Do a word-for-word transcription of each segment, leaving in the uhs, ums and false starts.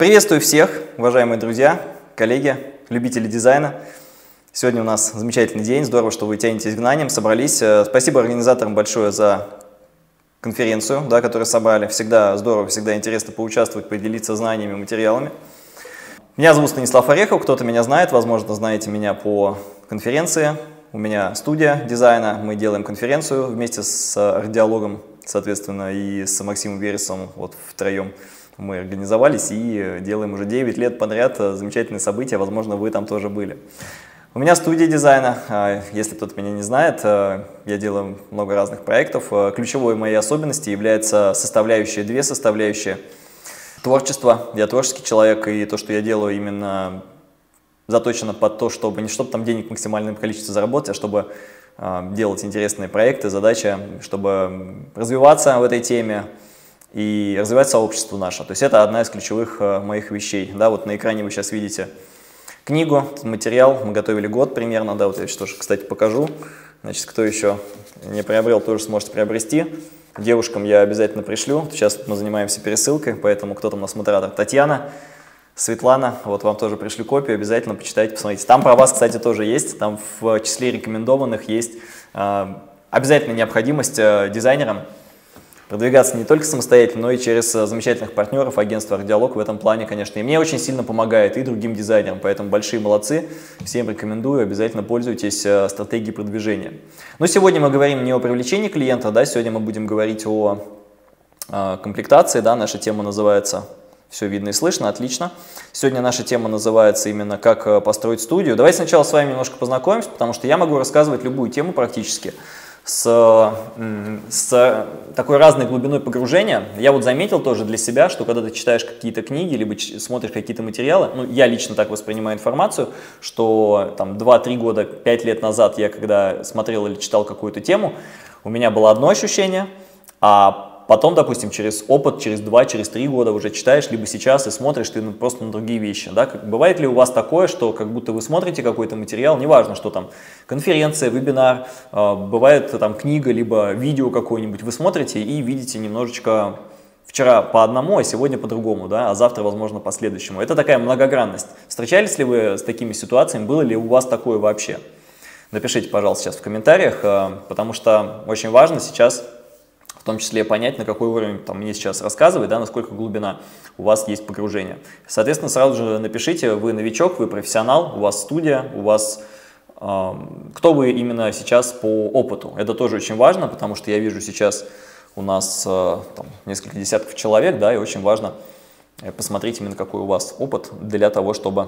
Приветствую всех, уважаемые друзья, коллеги, любители дизайна. Сегодня у нас замечательный день, здорово, что вы тянетесь гнанием, собрались. Спасибо организаторам большое за конференцию, да, которую собрали. Всегда здорово, всегда интересно поучаствовать, поделиться знаниями, материалами. Меня зовут Станислав Орехов, кто-то меня знает, возможно, знаете меня по конференции. У меня студия дизайна, мы делаем конференцию вместе с арт-диалогом, соответственно, и с Максимом Вересовым, вот втроем мы организовались и делаем уже девять лет подряд замечательные события, возможно, вы там тоже были. У меня студия дизайна, если кто-то меня не знает, я делаю много разных проектов. Ключевой моей особенностью является составляющая, две составляющие. Творчество, я творческий человек, и то, что я делаю, именно заточено под то, чтобы не чтобы там денег в максимальном количестве заработать, а чтобы э, делать интересные проекты, задача, чтобы развиваться в этой теме и развивать сообщество наше. То есть это одна из ключевых э, моих вещей. Да, вот на экране вы сейчас видите книгу, материал, мы готовили год примерно, да, вот я сейчас тоже, кстати, покажу. Значит, кто еще не приобрел, тоже сможете приобрести. Девушкам я обязательно пришлю. Сейчас мы занимаемся пересылкой, поэтому кто там у нас модератор? Татьяна, Светлана, вот вам тоже пришлю копию, обязательно почитайте, посмотрите. Там про вас, кстати, тоже есть, там в числе рекомендованных есть э, обязательная необходимость э, дизайнерам продвигаться не только самостоятельно, но и через замечательных партнеров, агентства «Арт-диалог» в этом плане, конечно. И мне очень сильно помогает, и другим дизайнерам, поэтому большие молодцы, всем рекомендую, обязательно пользуйтесь э, стратегией продвижения. Но сегодня мы говорим не о привлечении клиента, да, сегодня мы будем говорить о э, комплектации, да, наша тема называется... Все видно и слышно, отлично. Сегодня наша тема называется именно «Как построить студию». Давайте сначала с вами немножко познакомимся, потому что я могу рассказывать любую тему практически с, с такой разной глубиной погружения. Я вот заметил тоже для себя, что когда ты читаешь какие-то книги, либо смотришь какие-то материалы, ну, я лично так воспринимаю информацию, что там два-три года, пять лет назад я когда смотрел или читал какую-то тему, у меня было одно ощущение, а потом, допустим, через опыт, через два, через три года уже читаешь, либо сейчас и смотришь ты просто на другие вещи. Да? Бывает ли у вас такое, что как будто вы смотрите какой-то материал, неважно, что там конференция, вебинар, бывает там книга, либо видео какое-нибудь, вы смотрите и видите немножечко вчера по одному, а сегодня по-другому, да? А завтра, возможно, по-следующему. Это такая многогранность. Встречались ли вы с такими ситуациями, было ли у вас такое вообще? Напишите, пожалуйста, сейчас в комментариях, потому что очень важно сейчас... В том числе понять, на какой уровень там, мне сейчас рассказывать, да, насколько глубина у вас есть погружение. Соответственно, сразу же напишите, вы новичок, вы профессионал, у вас студия, у вас э, кто вы именно сейчас по опыту. Это тоже очень важно, потому что я вижу сейчас у нас э, там, несколько десятков человек, да, и очень важно посмотреть именно какой у вас опыт для того, чтобы...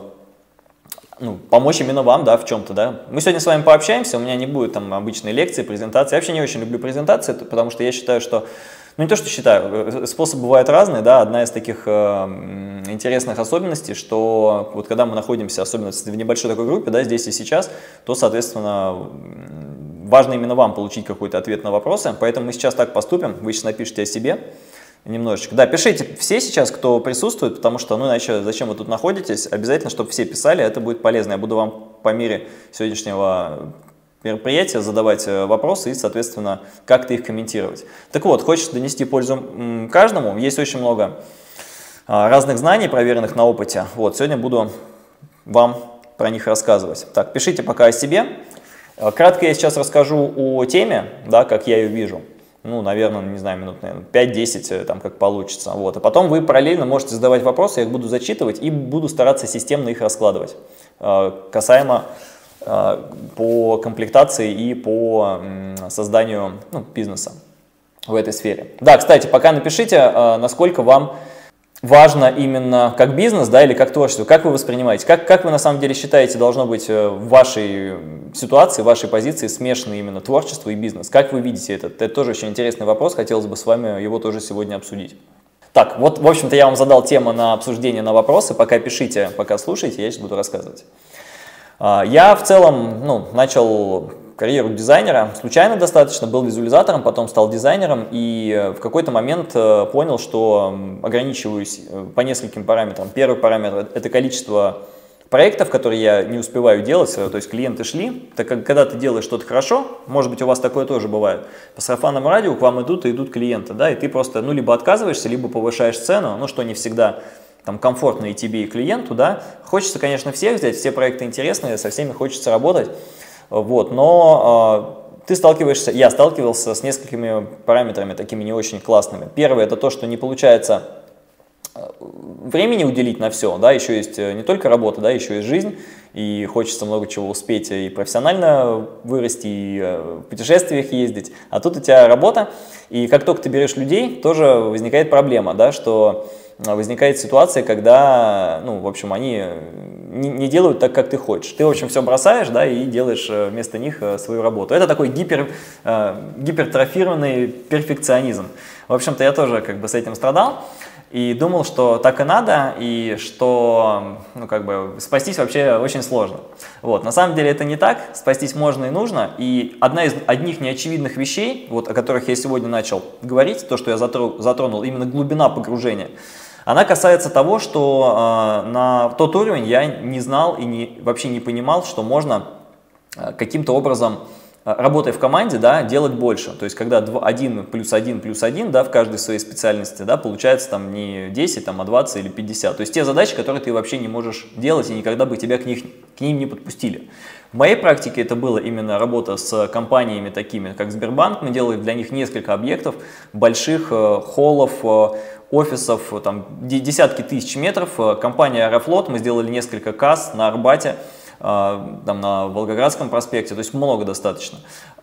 Ну, помочь именно вам, да, в чем-то, да. Мы сегодня с вами пообщаемся, у меня не будет там обычной лекции, презентации. Я вообще не очень люблю презентации, потому что я считаю, что, ну не то, что считаю, способы бывают разные, да. Одна из таких э, интересных особенностей, что вот когда мы находимся, особенно в небольшой такой группе, да, здесь и сейчас, то, соответственно, важно именно вам получить какой-то ответ на вопросы, поэтому мы сейчас так поступим, вы сейчас напишите о себе. Немножечко. Да, пишите все сейчас, кто присутствует, потому что, ну, иначе зачем вы тут находитесь, обязательно, чтобы все писали, это будет полезно. Я буду вам по мере сегодняшнего мероприятия задавать вопросы и, соответственно, как-то их комментировать. Так вот, хочешь донести пользу каждому, есть очень много разных знаний, проверенных на опыте. Вот, сегодня буду вам про них рассказывать. Так, пишите пока о себе. Кратко я сейчас расскажу о теме, да, как я ее вижу. Ну, наверное, не знаю, минут пять-десять, там, как получится. Вот. А потом вы параллельно можете задавать вопросы, я их буду зачитывать и буду стараться системно их раскладывать, касаемо по комплектации и по созданию, ну, бизнеса в этой сфере. Да, кстати, пока напишите, насколько вам важно именно как бизнес, да, или как творчество, как вы воспринимаете, как, как вы на самом деле считаете должно быть в вашей ситуации, в вашей позиции смешано именно творчество и бизнес, как вы видите это? Это тоже очень интересный вопрос, хотелось бы с вами его тоже сегодня обсудить. Так, вот, в общем-то, я вам задал тему на обсуждение, на вопросы, пока пишите, пока слушайте, я сейчас буду рассказывать. Я в целом, ну, начал карьеру дизайнера случайно достаточно, был визуализатором, потом стал дизайнером и в какой-то момент понял, что ограничиваюсь по нескольким параметрам. Первый параметр – это количество проектов, которые я не успеваю делать, то есть клиенты шли, так как когда ты делаешь что-то хорошо, может быть, у вас такое тоже бывает, по сарафанному радио к вам идут и идут клиенты, да, и ты просто, ну, либо отказываешься, либо повышаешь цену, ну, что не всегда там комфортно и тебе, и клиенту, да. Хочется, конечно, всех взять, все проекты интересные, со всеми хочется работать, вот, но э, ты сталкиваешься, я сталкивался с несколькими параметрами такими не очень классными. Первое, это то, что не получается времени уделить на все, да, еще есть не только работа, да, еще есть жизнь, и хочется много чего успеть и профессионально вырасти, и в путешествиях ездить, а тут у тебя работа, и как только ты берешь людей, тоже возникает проблема, да, что возникает ситуация, когда, ну, в общем, они не, не делают так, как ты хочешь. Ты, в общем, все бросаешь, да, и делаешь вместо них свою работу. Это такой гипер, гипертрофированный перфекционизм. В общем-то, я тоже как бы с этим страдал. И думал, что так и надо, и что, ну, как бы, спастись вообще очень сложно. Вот. На самом деле это не так, спастись можно и нужно. И одна из одних неочевидных вещей, вот, о которых я сегодня начал говорить, то, что я затронул, затронул именно глубина погружения, она касается того, что э, на тот уровень я не знал и не, вообще не понимал, что можно э, каким-то образом, работая в команде, да, делать больше. То есть, когда один плюс один плюс один, да, в каждой своей специальности, да, получается там не десять, там, а двадцать или пятьдесят. То есть, те задачи, которые ты вообще не можешь делать, и никогда бы тебя к, них, к ним не подпустили. В моей практике это была именно работа с компаниями такими, как Сбербанк. Мы делали для них несколько объектов, больших э, холлов, э, офисов, там, десятки тысяч метров. Компания Аэрофлот, мы сделали несколько касс на Арбате, там на Волгоградском проспекте, то есть много достаточно,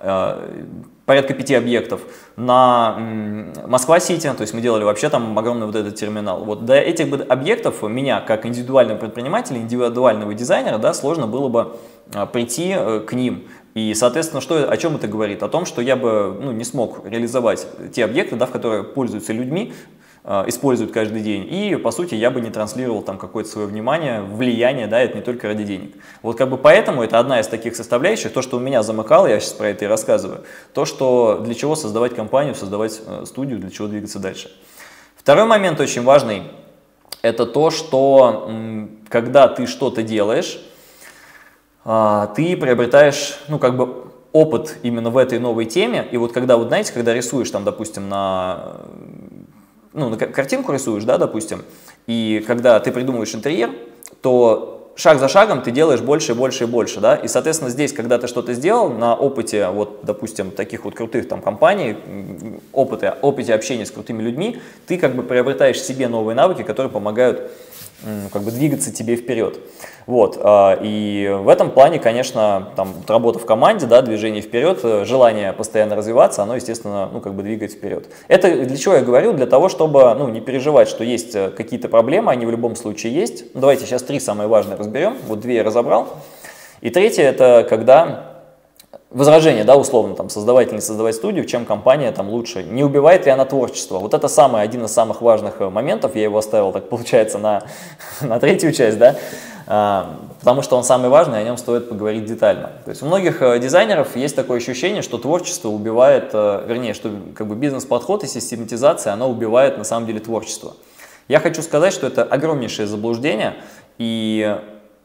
порядка пяти объектов. На Москва-Сити, то есть мы делали вообще там огромный вот этот терминал. Вот до этих объектов меня, как индивидуального предпринимателя, индивидуального дизайнера, да, сложно было бы прийти к ним. И, соответственно, что, о чем это говорит? О том, что я бы, ну, не смог реализовать те объекты, да, в которые пользуются людьми, используют каждый день, и, по сути, я бы не транслировал там какое-то свое внимание, влияние, да, это не только ради денег. Вот как бы поэтому это одна из таких составляющих, то, что у меня замыкало, я сейчас про это и рассказываю, то, что для чего создавать компанию, создавать студию, для чего двигаться дальше. Второй момент очень важный, это то, что когда ты что-то делаешь, ты приобретаешь, ну, как бы опыт именно в этой новой теме, и вот когда, вот знаете, когда рисуешь там, допустим, на... ну, на картинку рисуешь, да, допустим, и когда ты придумываешь интерьер, то шаг за шагом ты делаешь больше и больше и больше, да, и, соответственно, здесь, когда ты что-то сделал на опыте, вот, допустим, таких вот крутых там компаний, опыте, опыте общения с крутыми людьми, ты как бы приобретаешь себе новые навыки, которые помогают как бы двигаться тебе вперед. Вот, и в этом плане, конечно, там, работа в команде, да, движение вперед, желание постоянно развиваться, оно, естественно, ну, как бы двигает вперед. Это для чего я говорю? Для того, чтобы, ну, не переживать, что есть какие-то проблемы, они в любом случае есть. Ну, давайте сейчас три самые важные разберем. Вот две я разобрал. И третье, это когда возражение, да, условно, там, создавать или не создавать студию, чем компания там лучше, не убивает ли она творчество. Вот это самый, один из самых важных моментов, я его оставил, так получается, на, на третью часть, да, а, потому что он самый важный, о нем стоит поговорить детально. То есть у многих дизайнеров есть такое ощущение, что творчество убивает, вернее, что как бы бизнес-подход и систематизация, она убивает на самом деле творчество. Я хочу сказать, что это огромнейшее заблуждение, и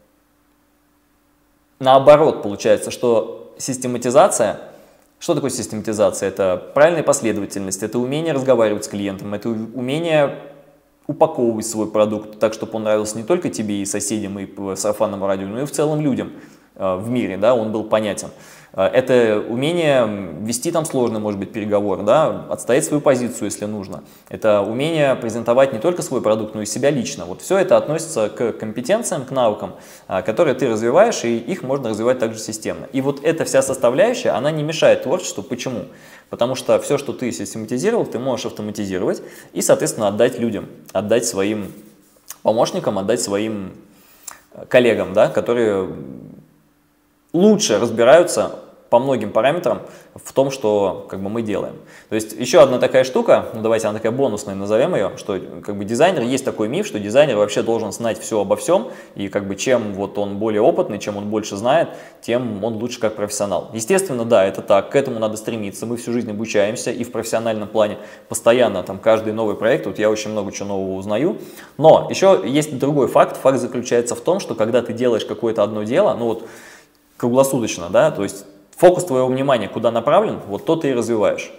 наоборот получается, что систематизация, что такое систематизация? Это правильная последовательность, это умение разговаривать с клиентом, это умение упаковывать свой продукт так, чтобы он нравился не только тебе и соседям, и по сарафанному радио, но и в целом людям в мире, да, он был понятен. Это умение вести там сложный, может быть, переговор, да, отстоять свою позицию, если нужно. Это умение презентовать не только свой продукт, но и себя лично. Вот все это относится к компетенциям, к навыкам, которые ты развиваешь, и их можно развивать также системно. И вот эта вся составляющая, она не мешает творчеству. Почему? Потому что все, что ты систематизировал, ты можешь автоматизировать и, соответственно, отдать людям, отдать своим помощникам, отдать своим коллегам, да, которые лучше разбираются по многим параметрам в том, что как бы мы делаем. То есть еще одна такая штука, ну давайте она такая бонусная, назовем ее, что как бы дизайнер, есть такой миф, что дизайнер вообще должен знать все обо всем, и как бы чем вот он более опытный, чем он больше знает, тем он лучше как профессионал. Естественно, да, это так, к этому надо стремиться, мы всю жизнь обучаемся, и в профессиональном плане постоянно, там, каждый новый проект, вот я очень много чего нового узнаю, но еще есть другой факт, факт заключается в том, что когда ты делаешь какое-то одно дело, ну вот круглосуточно, да, то есть фокус твоего внимания куда направлен, вот то ты и развиваешь.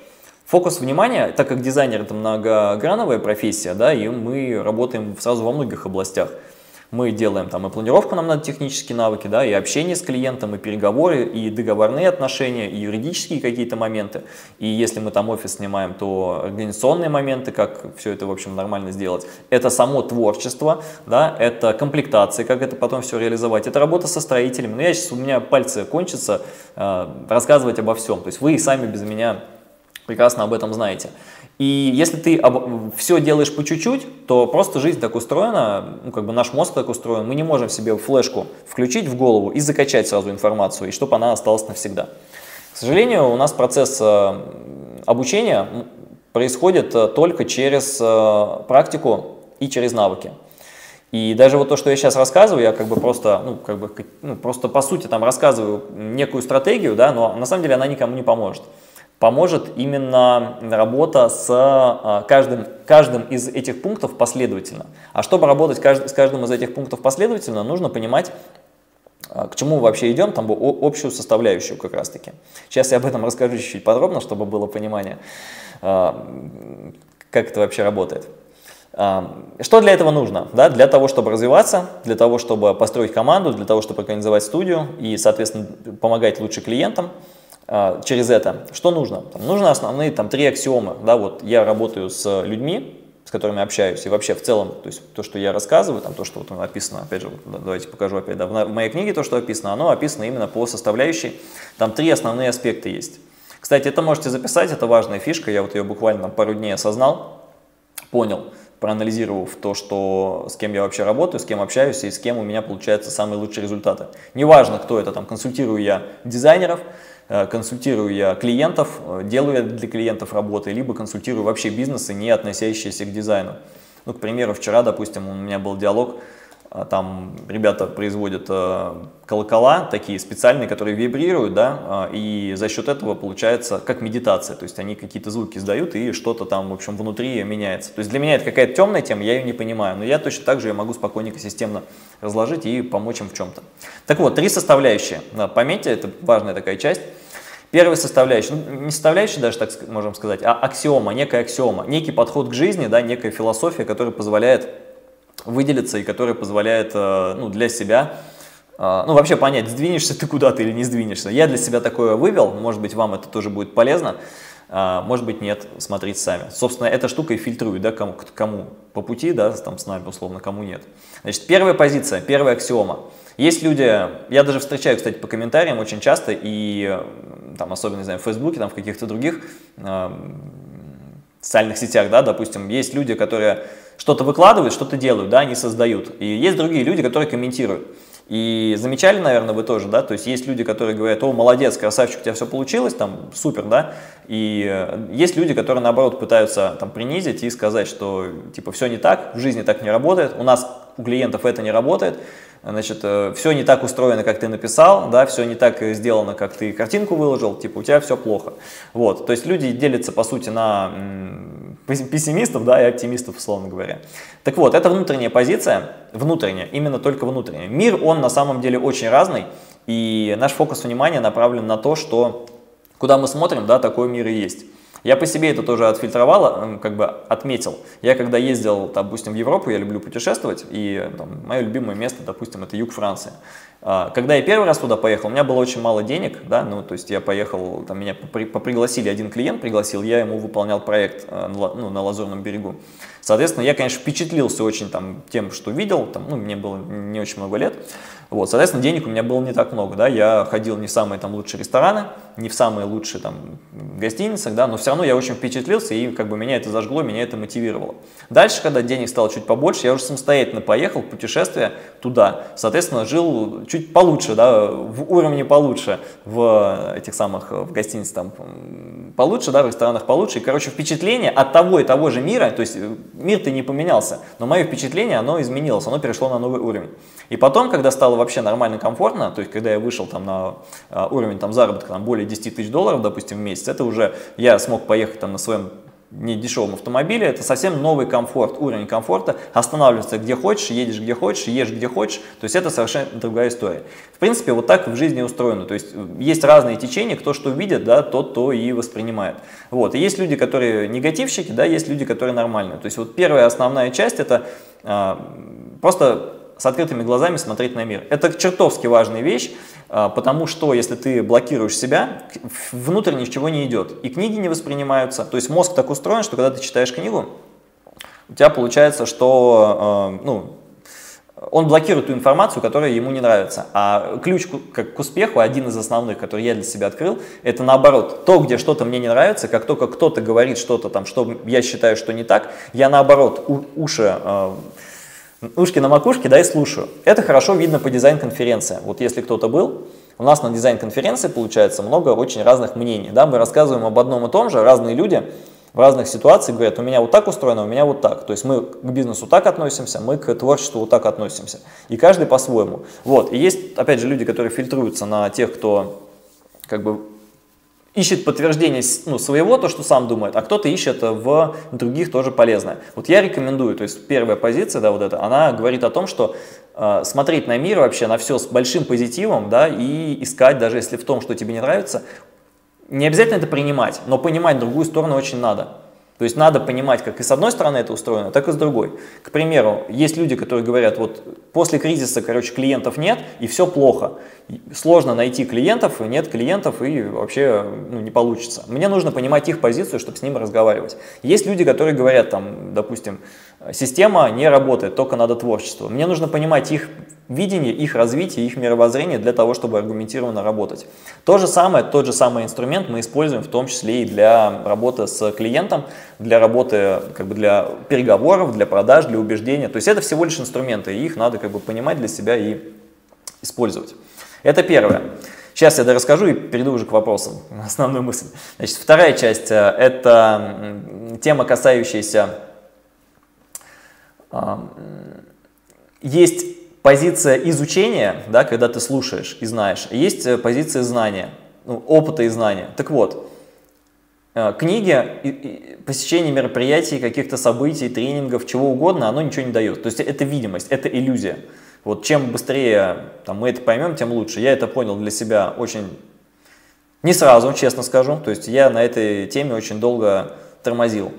Фокус внимания, так как дизайнер это многограновая профессия, да, и мы работаем сразу во многих областях. Мы делаем там и планировку, нам надо технические навыки, да, и общение с клиентом, и переговоры, и договорные отношения, и юридические какие-то моменты. И если мы там офис снимаем, то организационные моменты, как все это, в общем, нормально сделать. Это само творчество, да, это комплектация, как это потом все реализовать. Это работа со строителями. Но я сейчас, у меня пальцы кончатся э, рассказывать обо всем. То есть вы и сами без меня прекрасно об этом знаете. И если ты об, все делаешь по чуть-чуть, то просто жизнь так устроена, ну, как бы наш мозг так устроен, мы не можем себе флешку включить в голову и закачать сразу информацию, и чтобы она осталась навсегда. К сожалению, у нас процесс обучения происходит только через практику и через навыки. И даже вот то, что я сейчас рассказываю, я как бы просто, ну, как бы, ну, просто по сути там рассказываю некую стратегию, да, но на самом деле она никому не поможет. Поможет именно работа с каждым, каждым из этих пунктов последовательно. А чтобы работать с каждым из этих пунктов последовательно, нужно понимать, к чему мы вообще идем, там общую составляющую как раз таки. Сейчас я об этом расскажу чуть-чуть подробно, чтобы было понимание, как это вообще работает. Что для этого нужно? Да, для того, чтобы развиваться, для того, чтобы построить команду, для того, чтобы организовать студию и, соответственно, помогать лучше клиентам. Через это что нужно? Там нужны основные там, три аксиомы. Да, вот я работаю с людьми, с которыми общаюсь, и вообще в целом, то есть то, что я рассказываю, там, то, что вот написано, опять же, вот, давайте покажу опять, да, в моей книге то, что описано, оно описано именно по составляющей. Там три основные аспекта есть. Кстати, это можете записать, это важная фишка, я вот ее буквально там, пару дней осознал, понял, проанализировав то, что, с кем я вообще работаю, с кем общаюсь и с кем у меня получаются самые лучшие результаты. Неважно, кто это, там, консультирую я дизайнеров, консультирую я клиентов, делаю я для клиентов работы, либо консультирую вообще бизнесы, не относящиеся к дизайну. Ну, к примеру, вчера, допустим, у меня был диалог, там ребята производят колокола такие специальные, которые вибрируют, да, и за счет этого получается как медитация, то есть они какие-то звуки издают и что-то там, в общем, внутри меняется. То есть для меня это какая-то темная тема, я ее не понимаю, но я точно так же я могу спокойненько системно разложить и помочь им в чем-то. Так вот, три составляющие, да, пометьте, это важная такая часть. Первая составляющая, ну, не составляющая даже, так можем сказать, а аксиома, некая аксиома, некий подход к жизни, да, некая философия, которая позволяет выделиться и которая позволяет ну, для себя, ну, вообще понять, сдвинешься ты куда-то или не сдвинешься. Я для себя такое вывел, может быть, вам это тоже будет полезно, может быть, нет, смотрите сами. Собственно, эта штука и фильтрует, да, кому, кому по пути, да, там с нами условно, кому нет. Значит, первая позиция, первая аксиома. Есть люди, я даже встречаю, кстати, по комментариям очень часто, и там, особенно, не знаю, в Фейсбуке, там, в каких-то других э, социальных сетях, да, допустим, есть люди, которые что-то выкладывают, что-то делают, да, они создают. И есть другие люди, которые комментируют. И замечали, наверное, вы тоже, да, то есть есть люди, которые говорят: о, молодец, красавчик, у тебя все получилось, там, супер, да, и есть люди, которые, наоборот, пытаются там принизить и сказать, что, типа, все не так, в жизни так не работает, у нас, у клиентов это не работает, значит, все не так устроено, как ты написал, да, все не так сделано, как ты картинку выложил, типа, у тебя все плохо. Вот, то есть люди делятся, по сути, на пессимистов, да, и оптимистов, условно говоря. Так вот, это внутренняя позиция, внутренняя, именно только внутренняя. Мир, он на самом деле очень разный, и наш фокус внимания направлен на то, что куда мы смотрим, да, такой мир и есть. Я по себе это тоже отфильтровал, как бы отметил. Я когда ездил, допустим, в Европу, я люблю путешествовать, и там, мое любимое место, допустим, это юг Франции. Когда я первый раз туда поехал, у меня было очень мало денег, да, ну, то есть я поехал, там, меня пригласили, один клиент пригласил, я ему выполнял проект ну, на Лазурном берегу. Соответственно, я, конечно, впечатлился очень там, тем, что видел, там, ну, мне было не очень много лет. Вот, соответственно, денег у меня было не так много, да, я ходил не в самые там лучшие рестораны, не в самые лучшие там гостиницы, да, но все равно я очень впечатлился, и как бы меня это зажгло, меня это мотивировало. Дальше, когда денег стало чуть побольше, я уже самостоятельно поехал в путешествие туда, соответственно, жил чуть получше, да, в уровне получше, в этих самых, в гостиницах там получше, да, в ресторанах получше, и, короче, впечатление от того и того же мира, то есть мир-то не поменялся, но мое впечатление, оно изменилось, оно перешло на новый уровень. И потом, когда стало вообще нормально комфортно, то есть когда я вышел там на уровень там, заработка там, более десяти тысяч долларов, допустим, в месяц, это уже я смог поехать там на своем не дешевом автомобиле, это совсем новый комфорт, уровень комфорта, останавливаться где хочешь, едешь где хочешь, ешь где хочешь, то есть это совершенно другая история. В принципе, вот так в жизни устроено, то есть есть разные течения, кто что видит, да, тот то и воспринимает. Вот. И есть люди, которые негативщики, да, есть люди, которые нормальные. То есть вот первая основная часть это а, просто с открытыми глазами смотреть на мир. Это чертовски важная вещь, потому что если ты блокируешь себя, внутрь ничего не идет, и книги не воспринимаются. То есть мозг так устроен, что когда ты читаешь книгу, у тебя получается, что ну, он блокирует ту информацию, которая ему не нравится. А ключ к, к успеху, один из основных, который я для себя открыл, это наоборот. То, где что-то мне не нравится, как только кто-то говорит что-то там, что я считаю, что не так, я наоборот у, уши... Ушки на макушке, да, и слушаю. Это хорошо видно по дизайн-конференции. Вот если кто-то был, у нас на дизайн-конференции получается много очень разных мнений. Да? Мы рассказываем об одном и том же, разные люди в разных ситуациях говорят, у меня вот так устроено, у меня вот так. То есть мы к бизнесу так относимся, мы к творчеству вот так относимся. И каждый по-своему. Вот. И есть, опять же, люди, которые фильтруются на тех, кто как бы ищет подтверждение ну, своего, то, что сам думает, а кто-то ищет в других тоже полезное. Вот я рекомендую, то есть первая позиция, да, вот эта, она говорит о том, что э, смотреть на мир вообще, на все с большим позитивом, да, и искать, даже если в том, что тебе не нравится, не обязательно это принимать, но понимать другую сторону очень надо. То есть надо понимать, как и с одной стороны это устроено, так и с другой. К примеру, есть люди, которые говорят, вот после кризиса, короче, клиентов нет и все плохо. Сложно найти клиентов, нет клиентов и вообще ну, не получится. Мне нужно понимать их позицию, чтобы с ними разговаривать. Есть люди, которые говорят, там, допустим, система не работает, только надо творчество. Мне нужно понимать их видение, их развитие, их мировоззрение для того, чтобы аргументированно работать. То же самое, тот же самый инструмент мы используем в том числе и для работы с клиентом, для работы, как бы для переговоров, для продаж, для убеждения. То есть это всего лишь инструменты, и их надо как бы понимать для себя и использовать. Это первое. Сейчас я расскажу и перейду уже к вопросам, основную мысль. Значит, вторая часть – это тема, касающаяся… Есть позиция изучения, да, когда ты слушаешь и знаешь, есть позиция знания, ну, опыта и знания. Так вот, книги, посещение мероприятий, каких-то событий, тренингов, чего угодно, оно ничего не дает. То есть это видимость, это иллюзия. Вот чем быстрее там, мы это поймем, тем лучше. Я это понял для себя очень не сразу, честно скажу. То есть я на этой теме очень долго тормозил.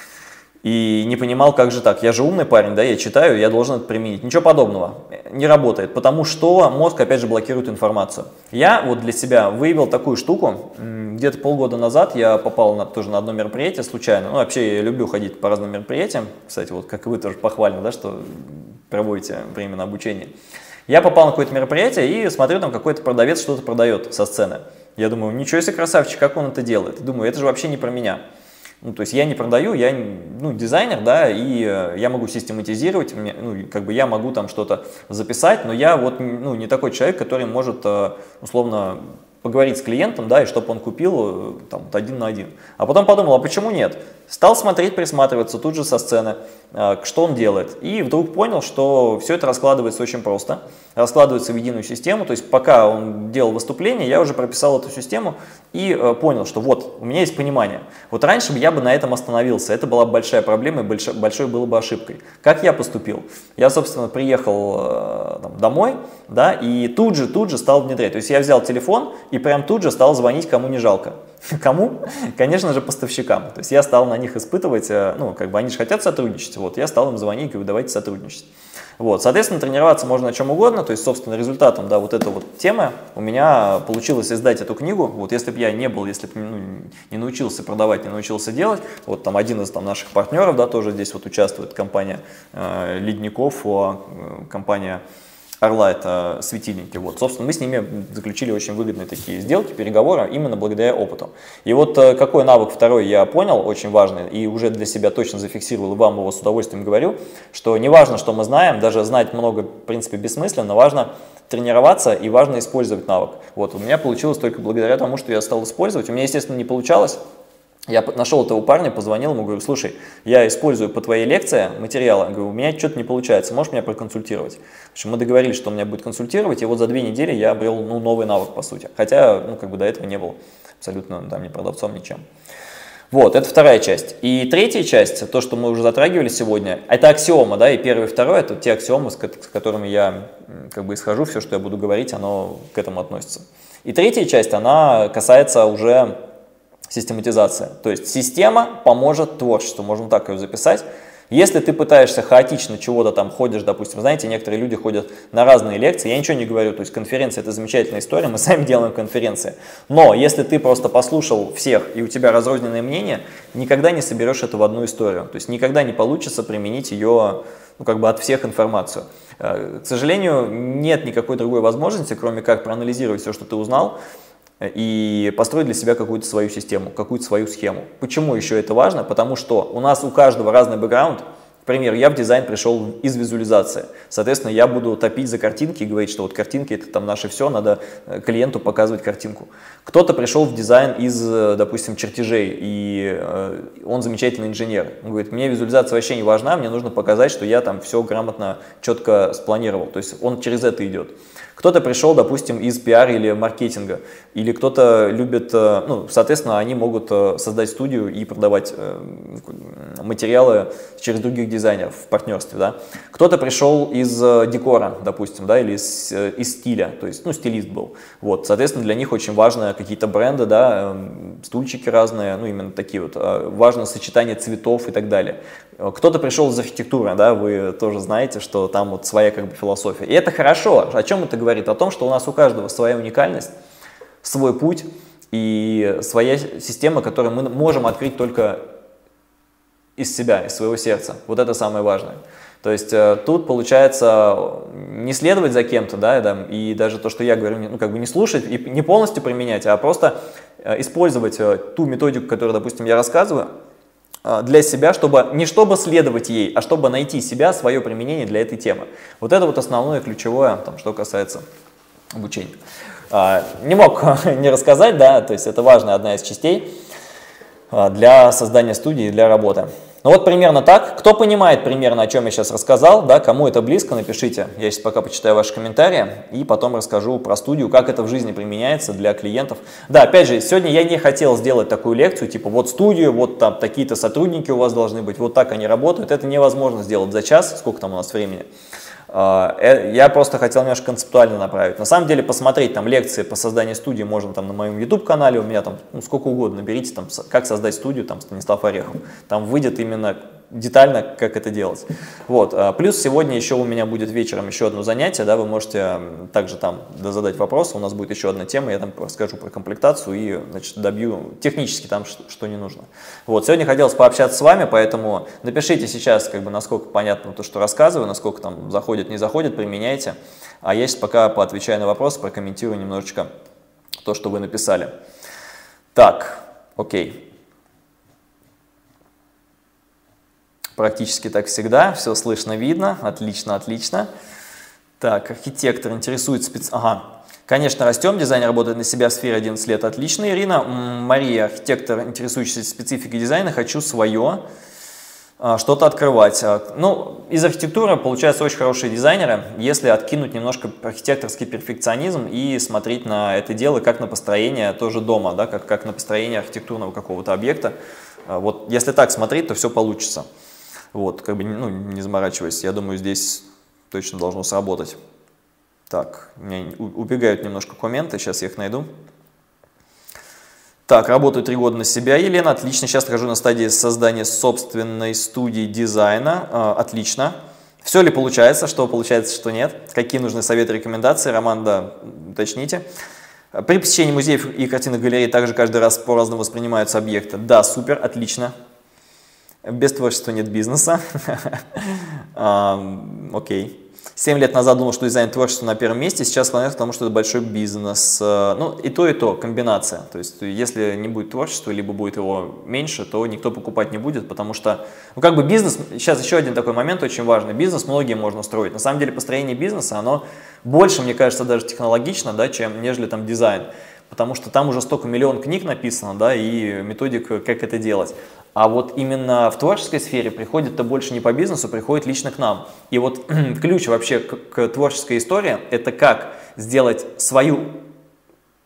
И не понимал, как же так. Я же умный парень, да, я читаю, я должен это применить. Ничего подобного. Не работает, потому что мозг, опять же, блокирует информацию. Я вот для себя выявил такую штуку. Где-то полгода назад я попал на, тоже на одно мероприятие случайно. Ну, вообще, я люблю ходить по разным мероприятиям. Кстати, вот как и вы тоже похвально, да, что проводите время на обучение. Я попал на какое-то мероприятие и смотрю, там какой-то продавец что-то продает со сцены. Я думаю, ничего себе красавчик, как он это делает. Думаю, это же вообще не про меня. Ну, то есть я не продаю, я ну, дизайнер, да, и э, я могу систематизировать, мне, ну, как бы я могу там что-то записать, но я вот ну, не такой человек, который может э, условно поговорить с клиентом, да, и чтобы он купил э, там, один на один. А потом подумал, а почему нет? Стал смотреть, присматриваться тут же со сцены, э, что он делает. И вдруг понял, что все это раскладывается очень просто, раскладывается в единую систему. То есть пока он делал выступление, я уже прописал эту систему и э, понял, что вот, у меня есть понимание. Вот раньше бы я бы на этом остановился, это была большая проблема и больш, большой было бы ошибкой. Как я поступил? Я, собственно, приехал э, там, домой, да, и тут же, тут же стал внедрять. То есть я взял телефон и прям тут же стал звонить, кому не жалко. Кому? Конечно же, поставщикам. То есть я стал на них испытывать, ну, как бы они же хотят сотрудничать, вот, я стал им звонить и говорю, давайте сотрудничать. Вот, соответственно, тренироваться можно на чем угодно, то есть, собственно, результатом, да, вот этой вот темы у меня получилось издать эту книгу, вот, если бы я не был, если бы ну, не научился продавать, не научился делать, вот, там, один из там, наших партнеров, да, тоже здесь вот участвует, компания э, Ледников, э, компания Орла, это светильники. Вот, собственно, мы с ними заключили очень выгодные такие сделки, переговоры, именно благодаря опыту. И вот какой навык второй я понял, очень важный, и уже для себя точно зафиксировал, и вам его с удовольствием говорю, что не важно, что мы знаем, даже знать много, в принципе, бессмысленно, важно тренироваться и важно использовать навык. Вот, у меня получилось только благодаря тому, что я стал использовать. У меня, естественно, не получалось. Я нашел этого парня, позвонил ему, говорю, слушай, я использую по твоей лекции материалы, говорю, у меня что-то не получается, можешь меня проконсультировать? В общем, мы договорились, что он меня будет консультировать, и вот за две недели я обрел ну, новый навык, по сути. Хотя, ну, как бы до этого не был абсолютно там, ни продавцом, ничем. Вот, это вторая часть. И третья часть, то, что мы уже затрагивали сегодня, это аксиома, да, и первое и второе, это те аксиомы, с которыми я как бы исхожу, все, что я буду говорить, оно к этому относится. И третья часть, она касается уже систематизации. То есть система поможет творчеству, можно так ее записать. Если ты пытаешься хаотично чего-то там ходишь, допустим, знаете, некоторые люди ходят на разные лекции, я ничего не говорю, то есть конференция — это замечательная история, мы сами делаем конференции, но если ты просто послушал всех и у тебя разрозненное мнение, никогда не соберешь это в одну историю, то есть никогда не получится применить ее, ну, как бы от всех информацию. К сожалению, нет никакой другой возможности, кроме как проанализировать все, что ты узнал, и построить для себя какую-то свою систему, какую-то свою схему. Почему еще это важно? Потому что у нас у каждого разный бэкграунд. К примеру, я в дизайн пришел из визуализации. Соответственно, я буду топить за картинки и говорить, что вот картинки — это там наше все, надо клиенту показывать картинку. Кто-то пришел в дизайн из, допустим, чертежей, и он замечательный инженер. Он говорит, мне визуализация вообще не важна, мне нужно показать, что я там все грамотно, четко спланировал. То есть он через это идет. Кто-то пришел, допустим, из пиар или маркетинга, или кто-то любит, ну, соответственно, они могут создать студию и продавать материалы через других дизайнеров в партнерстве, да. Кто-то пришел из декора, допустим, да, или из, из стиля, то есть, ну, стилист был. Вот, соответственно, для них очень важно какие-то бренды, да, стульчики разные, ну, именно такие вот, важно сочетание цветов и так далее. Кто-то пришел из архитектуры, да, вы тоже знаете, что там вот своя как бы философия. И это хорошо. О чем это говорит? О том, что у нас у каждого своя уникальность, свой путь и своя система, которую мы можем открыть только из себя, из своего сердца. Вот это самое важное. То есть тут получается не следовать за кем-то, да, и даже то, что я говорю, ну, как бы не слушать и не полностью применять, а просто использовать ту методику, которую, допустим, я рассказываю, для себя, чтобы не чтобы следовать ей, а чтобы найти себя, свое применение для этой темы. Вот это вот основное, ключевое, там, что касается обучения. Не мог не рассказать, да, то есть это важная одна из частей для создания студии, для работы. Ну вот примерно так. Кто понимает примерно, о чем я сейчас рассказал, да, кому это близко, напишите. Я сейчас пока почитаю ваши комментарии и потом расскажу про студию, как это в жизни применяется для клиентов. Да, опять же, сегодня я не хотел сделать такую лекцию, типа вот студию, вот там такие-то сотрудники у вас должны быть, вот так они работают. Это невозможно сделать за час, сколько там у нас времени. Я просто хотел немножко концептуально направить. На самом деле посмотреть там лекции по созданию студии можно там на моем YouTube-канале, у меня там ну, сколько угодно, наберите там как создать студию, там Станислав Орехов. Там выйдет именно детально, как это делать. Вот. Плюс сегодня еще у меня будет вечером еще одно занятие, да, вы можете также там задать вопросы, у нас будет еще одна тема, я там расскажу про комплектацию и, значит, добью технически там, что, что не нужно. Вот. Сегодня хотелось пообщаться с вами, поэтому напишите сейчас, как бы, насколько понятно то, что рассказываю, насколько там заходит, не заходит, применяйте. А я сейчас пока поотвечаю на вопросы, прокомментирую немножечко то, что вы написали. Так, окей. Практически так всегда, все слышно, видно, отлично, отлично. Так, архитектор интересует спец... Ага, конечно, растем, дизайн работает на себя в сфере одиннадцать лет, отлично. Ирина, Мария, архитектор, интересующийся спецификой дизайна, хочу свое, что-то открывать. Ну, из архитектуры получаются очень хорошие дизайнеры, если откинуть немножко архитекторский перфекционизм и смотреть на это дело как на построение тоже дома, да, как, как на построение архитектурного какого-то объекта. Вот если так смотреть, то все получится. Вот, как бы, ну, не заморачиваясь, я думаю, здесь точно должно сработать. Так, у меня убегают немножко комменты, сейчас я их найду. Так, работаю три года на себя, Елена, отлично, сейчас нахожусь на стадии создания собственной студии дизайна, а, отлично. Все ли получается, что получается, что нет? Какие нужны советы, рекомендации? Роман, да, уточните. При посещении музеев и картинных галерей также каждый раз по-разному воспринимаются объекты. Да, супер, отлично. Без творчества нет бизнеса. Окей. Семь лет назад думал, что дизайн творчества на первом месте, сейчас склоняюсь к тому, что это большой бизнес. Ну, и то, и то, комбинация. То есть, если не будет творчества, либо будет его меньше, то никто покупать не будет, потому что, ну, как бы бизнес, сейчас еще один такой момент очень важный, бизнес многие можно строить. На самом деле, построение бизнеса, оно больше, мне кажется, даже технологично, да, чем нежели там дизайн. Потому что там уже столько миллион книг написано, да, и методик, как это делать. А вот именно в творческой сфере приходит-то больше не по бизнесу, приходит лично к нам. И вот ключ вообще к, к творческой истории – это как сделать свою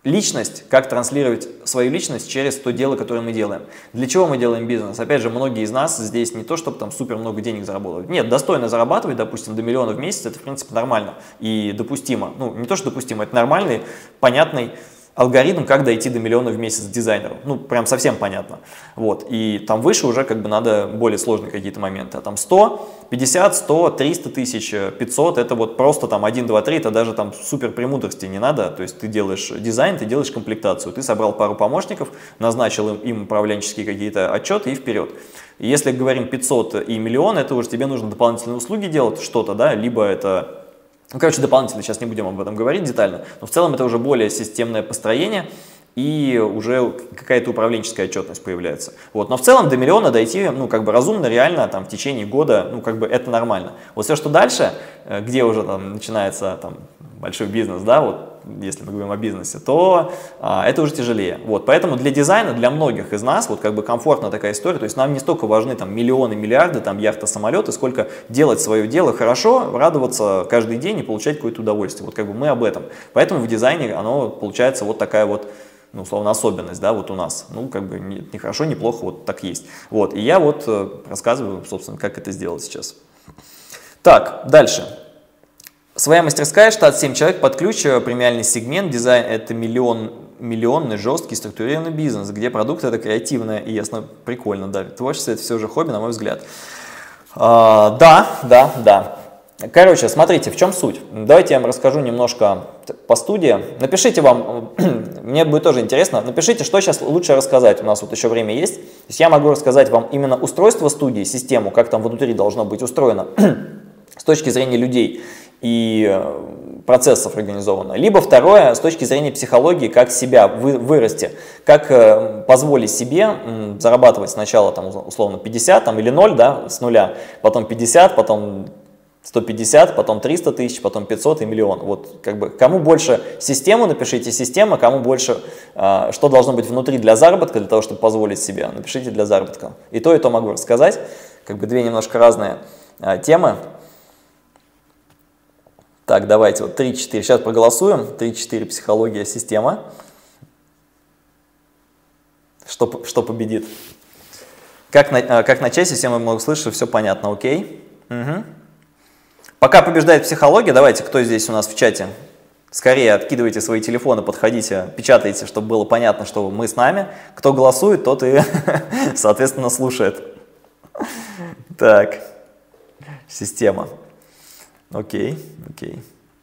личность, как транслировать свою личность через то дело, которое мы делаем. Для чего мы делаем бизнес? Опять же, многие из нас здесь не то, чтобы там супер много денег заработать. Нет, достойно зарабатывать, допустим, до миллиона в месяц, это в принципе нормально и допустимо. Ну, не то, что допустимо, это нормальный, понятный алгоритм, как дойти до миллиона в месяц дизайнеру. Ну, прям совсем понятно. Вот. И там выше уже как бы надо более сложные какие-то моменты. А там сто, пятьдесят, сто, триста тысяч, пятьсот, это вот просто там один, два, три, это даже там супер премудрости не надо. То есть ты делаешь дизайн, ты делаешь комплектацию. Ты собрал пару помощников, назначил им, им управленческие какие-то отчеты и вперед. И если говорим пятьсот и миллион, это уже тебе нужно дополнительные услуги делать, что-то, да, либо это... Ну, короче, дополнительно, сейчас не будем об этом говорить детально, но в целом это уже более системное построение и уже какая-то управленческая отчетность появляется. Вот. Но в целом до миллиона дойти, ну, как бы разумно, реально, там, в течение года, ну, как бы это нормально. Вот все, что дальше, где уже там начинается там большой бизнес, да, вот, если мы говорим о бизнесе, то а, это уже тяжелее. Вот, поэтому для дизайна, для многих из нас, вот как бы комфортная такая история, то есть нам не столько важны там миллионы, миллиарды, там яхта, самолеты, сколько делать свое дело хорошо, радоваться каждый день и получать какое-то удовольствие. Вот как бы мы об этом. Поэтому в дизайне оно получается вот такая вот, ну, условно, особенность, да, вот у нас. Ну, как бы не, не хорошо, не плохо, вот так есть. Вот, и я вот э, рассказываю, собственно, как это сделать сейчас. Так, дальше. Своя мастерская, штат семь человек, под ключ, премиальный сегмент, дизайн – это миллион, миллионный, жесткий, структурированный бизнес, где продукт – это креативное и, ясно, прикольно, да, творчество – это все же хобби, на мой взгляд. А, да, да, да. Короче, смотрите, в чем суть. Давайте я вам расскажу немножко по студии. Напишите вам, мне будет тоже интересно, напишите, что сейчас лучше рассказать, у нас вот еще время есть. То есть я могу рассказать вам именно устройство студии, систему, как там внутри должно быть устроено с точки зрения людей и процессов организовано. Либо второе, с точки зрения психологии, как себя вы, вырасти, как э, позволить себе м, зарабатывать сначала там, условно пятьдесят там, или ноль, да, с нуля, потом пятьдесят, потом сто пятьдесят, потом триста тысяч, потом пятьсот и миллион. Вот как бы кому больше систему, напишите система, кому больше, э, что должно быть внутри для заработка, для того, чтобы позволить себе, напишите для заработка. И то, и то могу рассказать, как бы две немножко разные э, темы. Так, давайте вот три-четыре, сейчас проголосуем, три-четыре психология, система. Что, что победит? Как, на, как начать, система много слышит, все понятно, окей. Угу. Пока побеждает психология, давайте, кто здесь у нас в чате, скорее откидывайте свои телефоны, подходите, печатайте, чтобы было понятно, что мы с нами. Кто голосует, тот и, соответственно, слушает. Так, система. Окей, окей.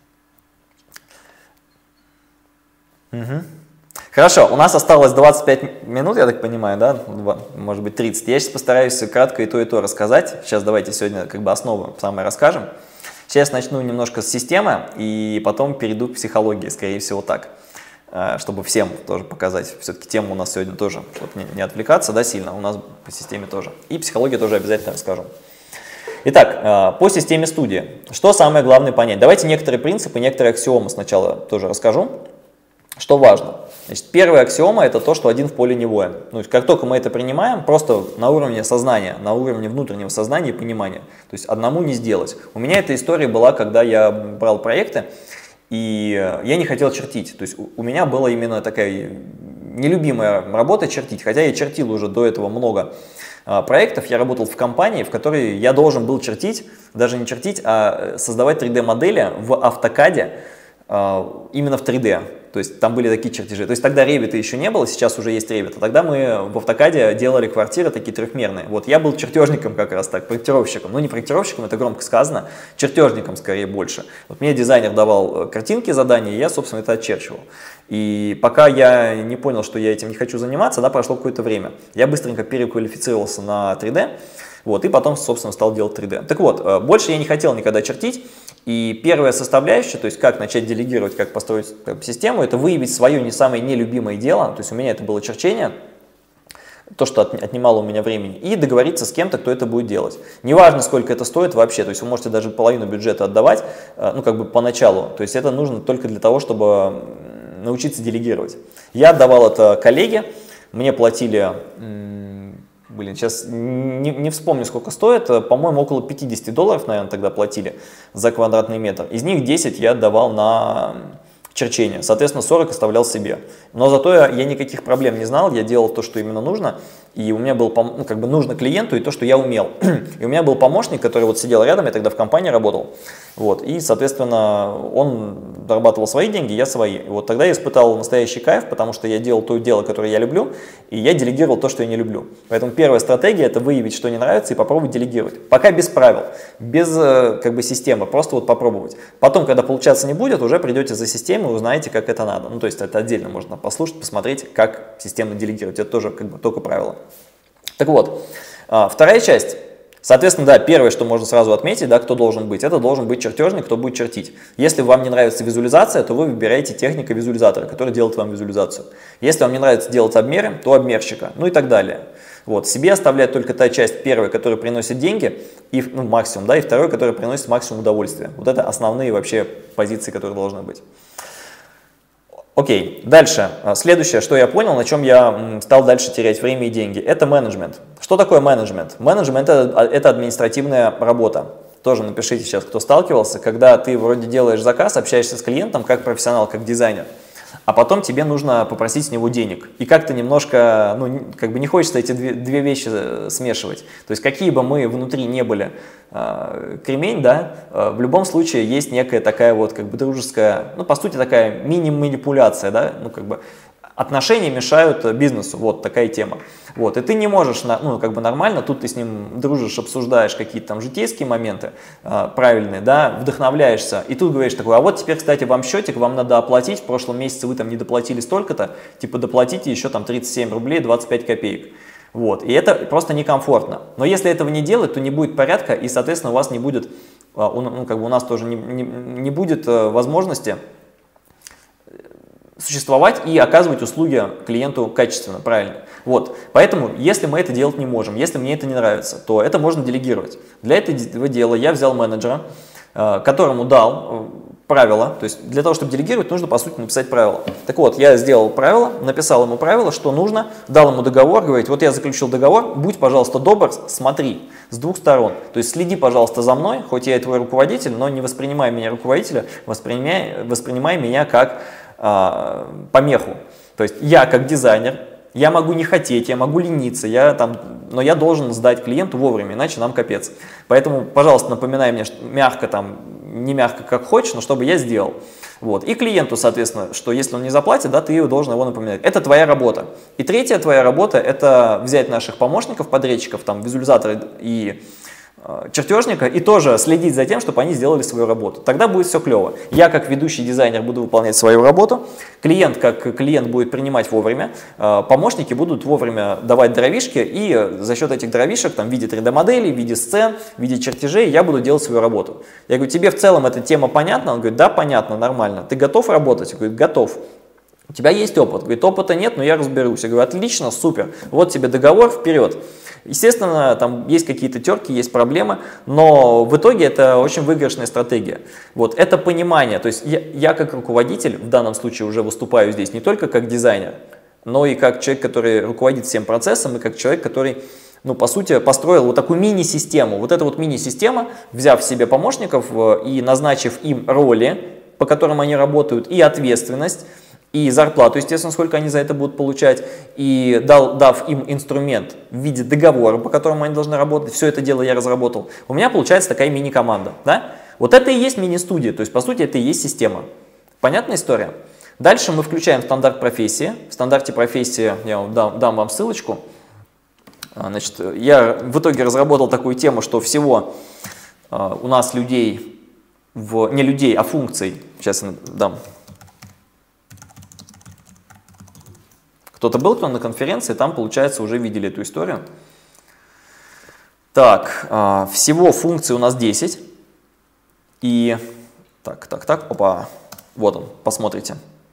Угу. Хорошо, у нас осталось двадцать пять минут, я так понимаю, да, может быть тридцать. Я сейчас постараюсь кратко и то, и то рассказать. Сейчас давайте сегодня как бы основу самое расскажем. Сейчас начну немножко с системы и потом перейду к психологии, скорее всего так, чтобы всем тоже показать. Все-таки тема у нас сегодня тоже, чтобы не, не отвлекаться, да, сильно, у нас по системе тоже. И психологию тоже обязательно расскажу. Итак, по системе студии. Что самое главное понять? Давайте некоторые принципы, некоторые аксиомы сначала тоже расскажу. Что важно? Значит, первая аксиома – это то, что один в поле не воин. Ну, как только мы это принимаем, просто на уровне сознания, на уровне внутреннего сознания и понимания. То есть одному не сделать. У меня эта история была, когда я брал проекты, и я не хотел чертить. То есть у меня была именно такая нелюбимая работа чертить, хотя я чертил уже до этого много проектов. Я работал в компании, в которой я должен был чертить, даже не чертить, а создавать три дэ модели в автокаде, именно в три дэ. То есть там были такие чертежи. То есть тогда Revit еще не было, сейчас уже есть Revit. А тогда мы в автокаде делали квартиры такие трехмерные. Вот я был чертежником как раз так, проектировщиком. Ну не проектировщиком, это громко сказано, чертежником скорее больше. Вот мне дизайнер давал картинки, задания, и я, собственно, это очерчивал. И пока я не понял, что я этим не хочу заниматься, да, прошло какое-то время. Я быстренько переквалифицировался на три дэ. Вот, и потом, собственно, стал делать три дэ. Так вот, больше я не хотел никогда чертить. И первая составляющая, то есть как начать делегировать, как построить как, систему, это выявить свое не самое нелюбимое дело. То есть у меня это было черчение, то, что от, отнимало у меня времени, и договориться с кем-то, кто это будет делать. Неважно, сколько это стоит вообще, то есть вы можете даже половину бюджета отдавать, ну как бы поначалу. То есть это нужно только для того, чтобы научиться делегировать. Я отдавал это коллеге, мне платили... Блин, сейчас не, не вспомню, сколько стоит. По-моему, около пятидесяти долларов, наверное, тогда платили за квадратный метр. Из них десять я отдавал на черчения, соответственно, сорок оставлял себе. Но зато я, я никаких проблем не знал, я делал то, что именно нужно, и у меня был, ну, как бы нужно клиенту и то, что я умел. И у меня был помощник, который вот сидел рядом, я тогда в компании работал, вот, и, соответственно, он зарабатывал свои деньги, я свои. И вот тогда я испытал настоящий кайф, потому что я делал то дело, которое я люблю, и я делегировал то, что я не люблю. Поэтому первая стратегия – это выявить, что не нравится, и попробовать делегировать. Пока без правил, без как бы системы, просто вот попробовать. Потом, когда получаться не будет, уже придете за системой, узнаете, как это надо. Ну, то есть это отдельно можно послушать, посмотреть, как системно делегировать. Это тоже как бы только правило. Так вот, вторая часть. Соответственно, да, первое, что можно сразу отметить, да, кто должен быть, это должен быть чертежник, кто будет чертить. Если вам не нравится визуализация, то вы выбираете техника визуализатора, который делает вам визуализацию. Если вам не нравится делать обмеры, то обмерщика, ну и так далее. Вот, себе оставляет только та часть, первая, которая приносит деньги, и, ну, максимум, да, и второй, который приносит максимум удовольствия. Вот это основные вообще позиции, которые должны быть. Окей, дальше. Следующее, что я понял, на чем я стал дальше терять время и деньги, это менеджмент. Что такое менеджмент? Менеджмент это, это административная работа. Тоже напишите сейчас, кто сталкивался, когда ты вроде делаешь заказ, общаешься с клиентом как профессионал, как дизайнер, а потом тебе нужно попросить с него денег. И как-то немножко, ну, как бы не хочется эти две, две вещи смешивать. То есть какие бы мы внутри не были э, кремень, да, э, в любом случае есть некая такая вот как бы дружеская, ну, по сути, такая мини-манипуляция, да, ну, как бы отношения мешают бизнесу, вот такая тема. Вот, и ты не можешь, ну, как бы нормально, тут ты с ним дружишь, обсуждаешь какие-то там житейские моменты э, правильные, да, вдохновляешься, и тут говоришь такой, а вот теперь, кстати, вам счетик, вам надо оплатить, в прошлом месяце вы там не доплатили столько-то, типа доплатите еще там тридцать семь рублей двадцать пять копеек. Вот, и это просто некомфортно. Но если этого не делать, то не будет порядка, и, соответственно, у вас не будет, ну, как бы у нас тоже не, не, не будет возможности существовать и оказывать услуги клиенту качественно, правильно. Вот, поэтому, если мы это делать не можем, если мне это не нравится, то это можно делегировать. Для этого дела я взял менеджера, которому дал правила, то есть для того, чтобы делегировать, нужно, по сути, написать правила. Так вот, я сделал правила, написал ему правила, что нужно, дал ему договор, говорит, вот я заключил договор, будь, пожалуйста, добр, смотри с двух сторон. То есть следи, пожалуйста, за мной, хоть я и твой руководитель, но не воспринимай меня руководителя, воспринимай, воспринимай меня как э, помеху. То есть я как дизайнер, я могу не хотеть, я могу лениться, я там, но я должен сдать клиенту вовремя, иначе нам капец. Поэтому, пожалуйста, напоминай мне мягко, там, не мягко, как хочешь, но чтобы я сделал. Вот. И клиенту, соответственно, что если он не заплатит, да, ты должен его напоминать. Это твоя работа. И третья твоя работа – это взять наших помощников, подрядчиков, там, визуализатора и чертежника и тоже следить за тем, чтобы они сделали свою работу. Тогда будет все клево. Я как ведущий дизайнер буду выполнять свою работу, клиент как клиент будет принимать вовремя, помощники будут вовремя давать дровишки, и за счет этих дровишек там, в виде три дэ моделей, в виде сцен, в виде чертежей я буду делать свою работу. Я говорю, тебе в целом эта тема понятна? Он говорит, да, понятно, нормально. Ты готов работать? Я говорю, готов. У тебя есть опыт? Говорит, опыта нет, но я разберусь. Я говорю, отлично, супер. Вот тебе договор, вперед. Естественно, там есть какие-то терки, есть проблемы, но в итоге это очень выигрышная стратегия. Вот это понимание, то есть я, я как руководитель в данном случае уже выступаю здесь не только как дизайнер, но и как человек, который руководит всем процессом, и как человек, который, ну, по сути, построил вот такую мини-систему. Вот эта вот мини-система, взяв себе помощников и назначив им роли, по которым они работают, и ответственность, и зарплату, естественно, сколько они за это будут получать, и дал, дав им инструмент в виде договора, по которому они должны работать, все это дело я разработал, у меня получается такая мини-команда. Да? Вот это и есть мини-студия, то есть, по сути, это и есть система. Понятная история? Дальше мы включаем стандарт профессии. В стандарте профессии, я дам, дам вам ссылочку. Значит, я в итоге разработал такую тему, что всего у нас людей, в, не людей, а функций, сейчас я дам. Кто-то был кто на конференции, там, получается, уже видели эту историю. Так, э, всего функций у нас десять. И, так, так, так, опа, вот он, посмотрите.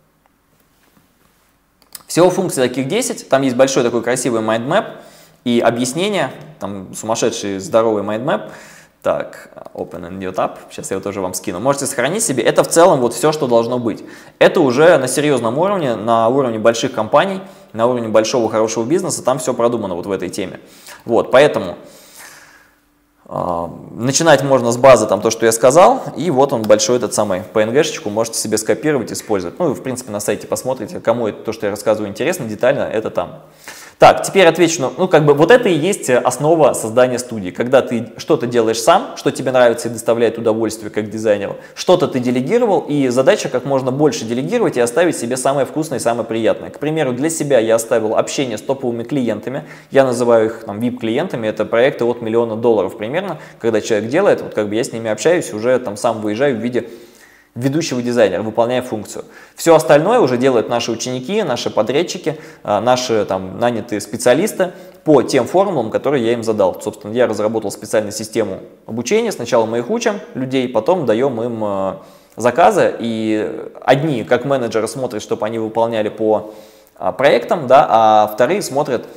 Всего функций таких десять, там есть большой такой красивый майндмэп и объяснение, там сумасшедший здоровый майндмэп. Так, open and new tab, сейчас я его тоже вам скину. Можете сохранить себе. Это в целом вот все, что должно быть. Это уже на серьезном уровне, на уровне больших компаний, на уровне большого хорошего бизнеса, там все продумано вот в этой теме. Вот, поэтому Начинать можно с базы, там, то, что я сказал, и вот он большой этот самый пи эн джи-шечку можете себе скопировать, использовать. Ну, и, в принципе, на сайте посмотрите, кому это, то, что я рассказываю, интересно, детально, это там. Так, теперь отвечу, ну, ну, как бы, вот это и есть основа создания студии, когда ты что-то делаешь сам, что тебе нравится и доставляет удовольствие как дизайнеру, что-то ты делегировал, и задача как можно больше делегировать и оставить себе самое вкусное и самое приятное. К примеру, для себя я оставил общение с топовыми клиентами, я называю их там ви ай пи-клиентами, это проекты от миллиона долларов примерно, когда человек делает, вот как бы я с ними общаюсь, уже там сам выезжаю в виде ведущего дизайнера, выполняя функцию. Все остальное уже делают наши ученики, наши подрядчики, наши там нанятые специалисты по тем формулам, которые я им задал. Собственно, я разработал специальную систему обучения. Сначала мы их учим, людей, потом даем им заказы. И одни, как менеджеры, смотрят, чтобы они выполняли по проектам, да, а вторые смотрят,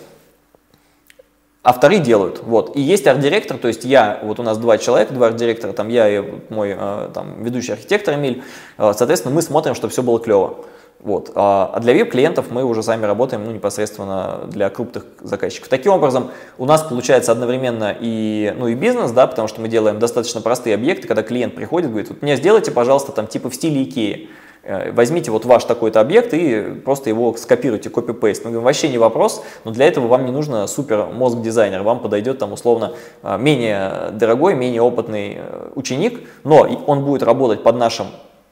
а вторые делают. Вот. И есть арт-директор, то есть я, вот у нас два человека, два арт-директора, там я и мой там, ведущий архитектор Эмиль, соответственно, мы смотрим, чтобы все было клево. Вот. А для ви ай пи-клиентов мы уже сами работаем, ну, непосредственно для крупных заказчиков. Таким образом, у нас получается одновременно и, ну, и бизнес, да, потому что мы делаем достаточно простые объекты, когда клиент приходит, говорит, вот мне сделайте, пожалуйста, там типа в стиле Икеи. Возьмите вот ваш такой-то объект и просто его скопируйте, копи-пейст. Мы говорим, вообще не вопрос, но для этого вам не нужно супер мозг-дизайнер, вам подойдет там условно менее дорогой, менее опытный ученик, но он будет работать под нашим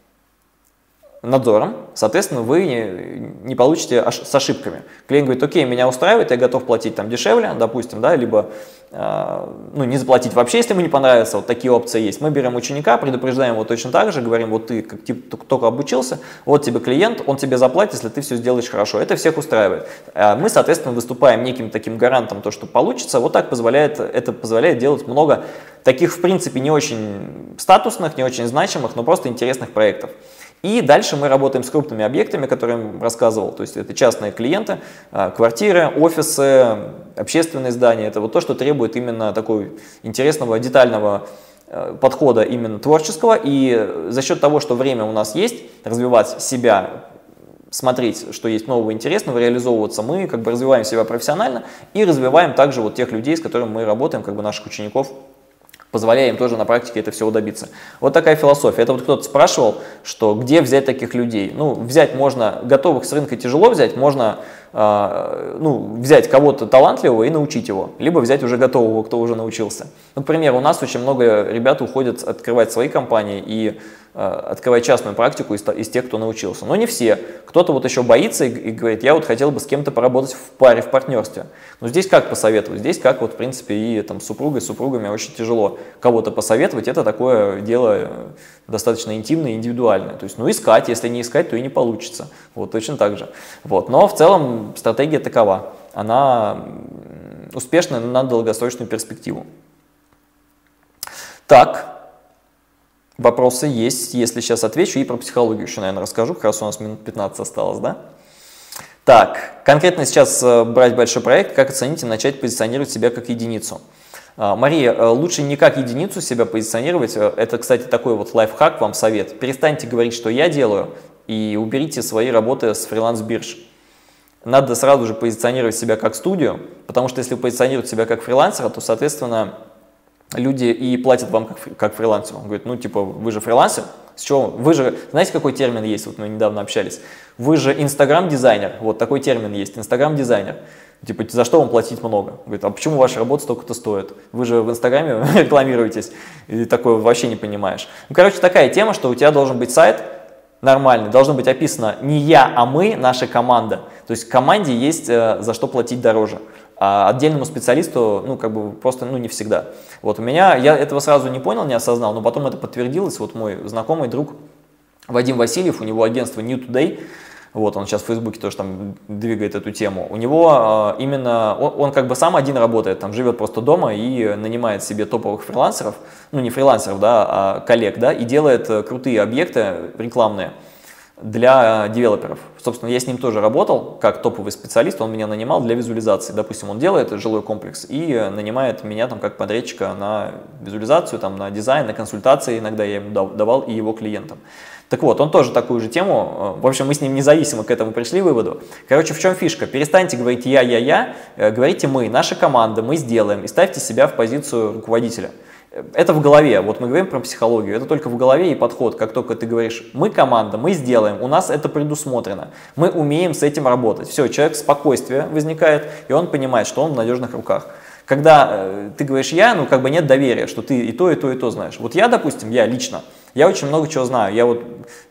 надзором, соответственно, вы не, не получите ош с ошибками. Клиент говорит, окей, меня устраивает, я готов платить там дешевле, допустим, да, либо э, ну, не заплатить вообще, если ему не понравится, вот такие опции есть. Мы берем ученика, предупреждаем его точно так же, говорим, вот ты как, типа, только обучился, вот тебе клиент, он тебе заплатит, если ты все сделаешь хорошо. Это всех устраивает. А мы, соответственно, выступаем неким таким гарантом, то, что получится. Вот так позволяет, это позволяет делать много таких, в принципе, не очень статусных, не очень значимых, но просто интересных проектов. И дальше мы работаем с крупными объектами, которые я вам рассказывал, то есть это частные клиенты, квартиры, офисы, общественные здания, это вот то, что требует именно такого интересного, детального подхода именно творческого, и за счет того, что время у нас есть, развивать себя, смотреть, что есть нового интересного, реализовываться, мы как бы развиваем себя профессионально и развиваем также вот тех людей, с которыми мы работаем, как бы наших учеников, позволяя им тоже на практике это всего добиться. Вот такая философия. Это вот кто-то спрашивал, что где взять таких людей. Ну, взять можно, готовых с рынка тяжело взять, можно э, ну, взять кого-то талантливого и научить его, либо взять уже готового, кто уже научился. Например, у нас очень много ребят уходят открывать свои компании и э, открывать частную практику из, из тех, кто научился. Но не все. Кто-то вот еще боится и, и говорит, я вот хотел бы с кем-то поработать в паре, в партнерстве. Но здесь как посоветовать? Здесь как вот в принципе и там с супругой, с супругами очень тяжело кого-то посоветовать. Это такое дело достаточно интимное и индивидуальное. То есть, ну, искать, если не искать, то и не получится. Вот точно так же. Вот. Но в целом стратегия такова. Она успешная на долгосрочную перспективу. Так. Вопросы есть, если сейчас отвечу, и про психологию еще, наверное, расскажу, как раз у нас минут пятнадцать осталось, да? Так, конкретно сейчас брать большой проект, как оценить и начать позиционировать себя как единицу? Мария, лучше не как единицу себя позиционировать, это, кстати, такой вот лайфхак, вам совет. Перестаньте говорить, что я делаю, и уберите свои работы с фриланс-бирж. Надо сразу же позиционировать себя как студию, потому что если вы позиционируете себя как фрилансера, то, соответственно, люди и платят вам как, как фрилансеру. Он говорит, ну типа, вы же фрилансер, с чего? Вы же, знаете, какой термин есть, вот мы недавно общались? Вы же инстаграм-дизайнер, вот такой термин есть, инстаграм-дизайнер. Типа, за что вам платить много? Говорит, а почему ваша работа столько-то стоит? Вы же в Инстаграме рекламируетесь, и такое вообще не понимаешь. Ну, короче, такая тема, что у тебя должен быть сайт нормальный, должно быть описано не я, а мы, наша команда. То есть команде есть э, за что платить дороже. А отдельному специалисту, ну, как бы, просто, ну, не всегда. Вот у меня, я этого сразу не понял, не осознал, но потом это подтвердилось. Вот мой знакомый друг Вадим Васильев, у него агентство New Today, вот, он сейчас в Фейсбуке тоже там двигает эту тему. У него э, именно, он, он как бы сам один работает, там живет просто дома и нанимает себе топовых фрилансеров, ну, не фрилансеров, да, а коллег, да, и делает крутые объекты рекламные для девелоперов. Собственно, я с ним тоже работал как топовый специалист, он меня нанимал для визуализации. Допустим, он делает жилой комплекс и нанимает меня там как подрядчика на визуализацию, там, на дизайн, на консультации, иногда я ему давал и его клиентам. Так вот, он тоже такую же тему, в общем, мы с ним независимо к этому пришли выводу. Короче, в чем фишка? Перестаньте говорить я, я, я, говорите мы, наша команда, мы сделаем, и ставьте себя в позицию руководителя. Это в голове, вот мы говорим про психологию, это только в голове и подход. Как только ты говоришь, мы команда, мы сделаем, у нас это предусмотрено, мы умеем с этим работать. Все, человек спокойствие возникает, и он понимает, что он в надежных руках. Когда э, ты говоришь я, ну как бы нет доверия, что ты и то, и то, и то знаешь. Вот я, допустим, я лично, я очень много чего знаю, я вот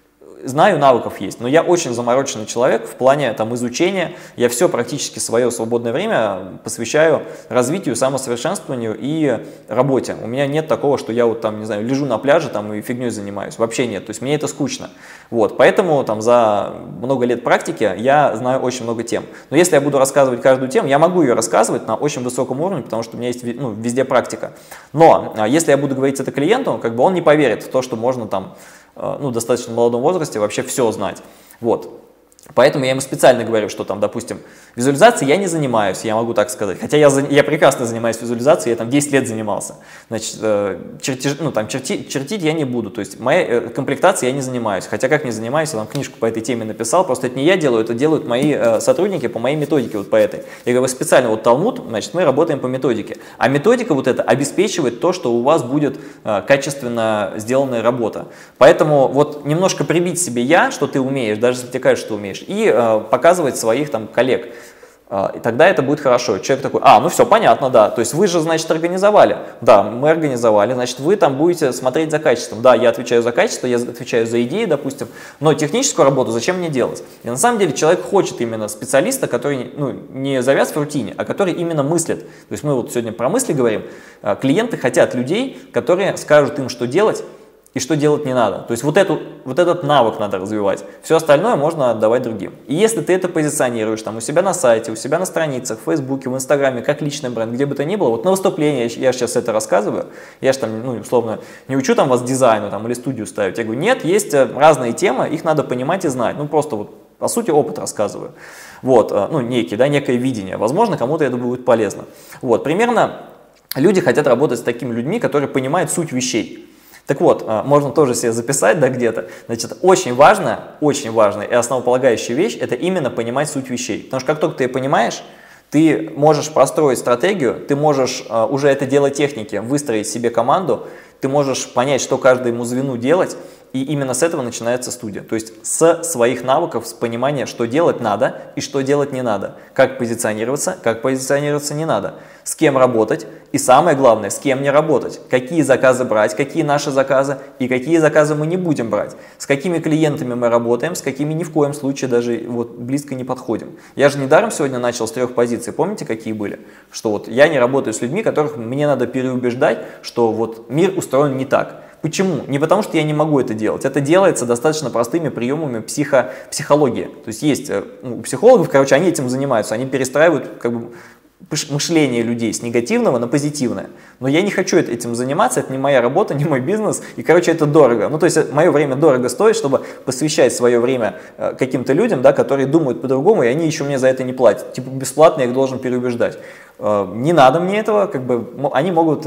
знаю, навыков есть, но я очень замороченный человек в плане там, изучения. Я все практически свое свободное время посвящаю развитию, самосовершенствованию и работе. У меня нет такого, что я вот там, не знаю, лежу на пляже там, и фигней занимаюсь. Вообще нет. То есть мне это скучно. Вот. Поэтому там, за много лет практики я знаю очень много тем. Но если я буду рассказывать каждую тему, я могу ее рассказывать на очень высоком уровне, потому что у меня есть ну, везде практика. Но если я буду говорить это клиенту, как бы он не поверит в то, что можно там ну, в достаточно молодом возрасте вообще все знать. Вот. Поэтому я ему специально говорю, что там, допустим, визуализацией я не занимаюсь, я могу так сказать. Хотя я, я прекрасно занимаюсь визуализацией, я там десять лет занимался. Значит, э, чертеж, ну, там, черти, чертить я не буду, то есть моей э, комплектацией я не занимаюсь. Хотя как не занимаюсь, я там книжку по этой теме написал, просто это не я делаю, это делают мои э, сотрудники по моей методике, вот по этой. Я говорю, специально вот Талмуд, значит, мы работаем по методике. А методика вот эта обеспечивает то, что у вас будет э, качественно сделанная работа. Поэтому вот немножко прибить себе я, что ты умеешь, даже если тебе кажется, что умеешь, и э, показывать своих там коллег. Э, и тогда это будет хорошо. Человек такой, а, ну все, понятно, да. То есть вы же, значит, организовали. Да, мы организовали. Значит, вы там будете смотреть за качеством. Да, я отвечаю за качество, я отвечаю за идеи, допустим. Но техническую работу зачем мне делать? И на самом деле человек хочет именно специалиста, который ну, не завяз в рутине, а который именно мыслит. То есть мы вот сегодня про мысли говорим. Э, клиенты хотят людей, которые скажут им, что делать, и что делать не надо. То есть вот, эту, вот этот навык надо развивать. Все остальное можно отдавать другим. И если ты это позиционируешь там, у себя на сайте, у себя на страницах, в Фейсбуке, в Инстаграме, как личный бренд, где бы то ни было, вот на выступлении я, я сейчас это рассказываю, я же там, ну, условно, не учу там вас дизайну там, или студию ставить. Я говорю, нет, есть разные темы, их надо понимать и знать. Ну, просто вот, по сути, опыт рассказываю. Вот, ну, некий, да, некое видение. Возможно, кому-то это будет полезно. Вот, примерно люди хотят работать с такими людьми, которые понимают суть вещей. Так вот, можно тоже себе записать, да, где-то. Значит, очень важно, очень важная и основополагающая вещь – это именно понимать суть вещей. Потому что как только ты ее понимаешь, ты можешь простроить стратегию, ты можешь uh, уже это дело техники, выстроить себе команду, ты можешь понять, что каждому звену делать, и именно с этого начинается студия. То есть с своих навыков, с понимания, что делать надо и что делать не надо, как позиционироваться, как позиционироваться не надо, с кем работать и самое главное, с кем не работать, какие заказы брать, какие наши заказы и какие заказы мы не будем брать, с какими клиентами мы работаем, с какими ни в коем случае даже вот близко не подходим. Я же недаром сегодня начал с трех позиций, помните, какие были? Что вот я не работаю с людьми, которых мне надо переубеждать, что вот мир устроен не так. Почему? Не потому, что я не могу это делать. Это делается достаточно простыми приемами психо, психологии. То есть есть ну, психологов, короче, они этим занимаются, они перестраивают как бы мышление людей с негативного на позитивное. Но я не хочу этим заниматься, это не моя работа, не мой бизнес, и, короче, это дорого. Ну, то есть мое время дорого стоит, чтобы посвящать свое время каким-то людям, да, которые думают по-другому, и они еще мне за это не платят. Типа бесплатно я их должен переубеждать. Не надо мне этого, как бы они могут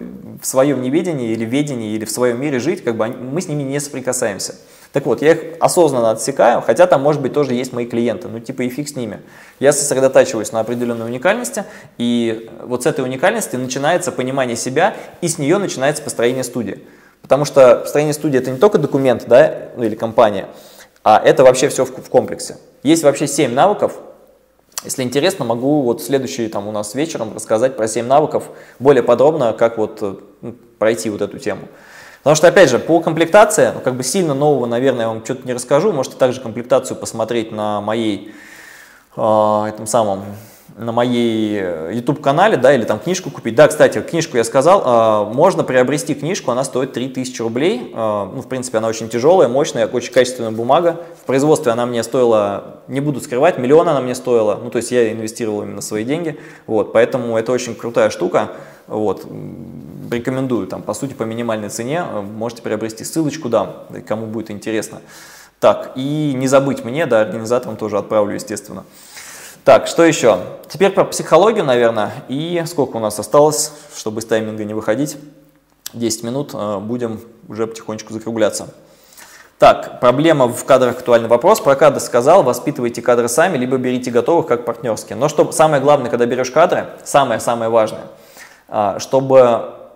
в своем неведении или ведении или в своем мире жить, как бы мы с ними не соприкасаемся. Так вот, я их осознанно отсекаю, хотя там, может быть, тоже есть мои клиенты, ну типа и фиг с ними. Я сосредотачиваюсь на определенной уникальности, и вот с этой уникальности начинается понимание себя, и с нее начинается построение студии. Потому что построение студии – это не только документ, да, ну, или компания, а это вообще все в, в комплексе. Есть вообще семь навыков. Если интересно, могу вот следующий там у нас вечером рассказать про семь навыков более подробно, как вот ну, пройти вот эту тему. Потому что, опять же, по комплектации, ну, как бы сильно нового, наверное, я вам что-то не расскажу. Можете также комплектацию посмотреть на моей, э, этом самом, на моей YouTube-канале, да, или там книжку купить. Да, кстати, книжку я сказал, э, можно приобрести книжку, она стоит три тысячи рублей. Э, ну, в принципе, она очень тяжелая, мощная, очень качественная бумага. В производстве она мне стоила, не буду скрывать, миллион она мне стоила. Ну, то есть я инвестировал именно свои деньги. Вот, поэтому это очень крутая штука. Вот, рекомендую, там, по сути, по минимальной цене можете приобрести, ссылочку дам, кому будет интересно. Так, и не забыть мне, да, организаторам тоже отправлю, естественно. Так, что еще? Теперь про психологию, наверное, и сколько у нас осталось, чтобы из тайминга не выходить, десять минут, будем уже потихонечку закругляться. Так, проблема в кадрах, актуальный вопрос. Про кадры сказал, воспитывайте кадры сами, либо берите готовых, как партнерские. Но что самое главное, когда берешь кадры, самое-самое важное, чтобы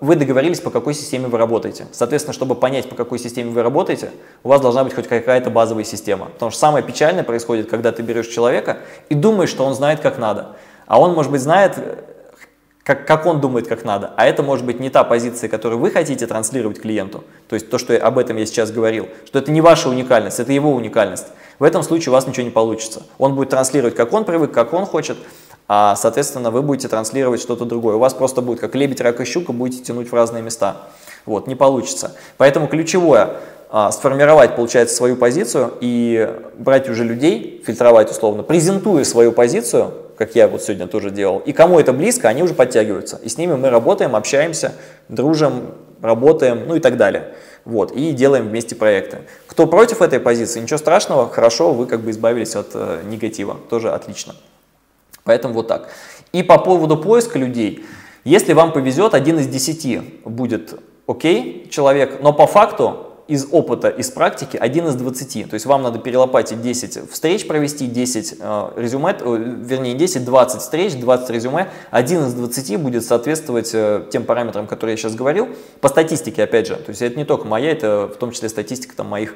вы договорились, по какой системе вы работаете. Соответственно, чтобы понять, по какой системе вы работаете, у вас должна быть хоть какая-то базовая система. Потому что самое печальное происходит, когда ты берешь человека и думаешь, что он знает, как надо. А он, может быть, знает, как, как он думает, как надо. А это может быть не та позиция, которую вы хотите транслировать клиенту. То есть то, что об этом я сейчас говорил. Что это не ваша уникальность, это его уникальность. В этом случае у вас ничего не получится. Он будет транслировать, как он привык, как он хочет. А, соответственно, вы будете транслировать что-то другое. У вас просто будет как лебедь, рак и щука, будете тянуть в разные места. Вот, не получится. Поэтому ключевое а, сформировать, получается, свою позицию и брать уже людей, фильтровать условно, презентуя свою позицию, как я вот сегодня тоже делал, и кому это близко, они уже подтягиваются. И с ними мы работаем, общаемся, дружим, работаем, ну и так далее. Вот, и делаем вместе проекты. Кто против этой позиции, ничего страшного, хорошо, вы как бы избавились от э, негатива, тоже отлично. Поэтому вот так. И по поводу поиска людей, если вам повезет, один из десяти будет окей человек, но по факту из опыта, из практики один из двадцати. То есть вам надо перелопатить десять встреч провести, десять э, резюме, э, вернее десять, двадцать встреч, двадцать резюме. один из двадцати будет соответствовать э, тем параметрам, которые я сейчас говорил. По статистике, опять же. То есть это не только моя, это в том числе статистика там, моих,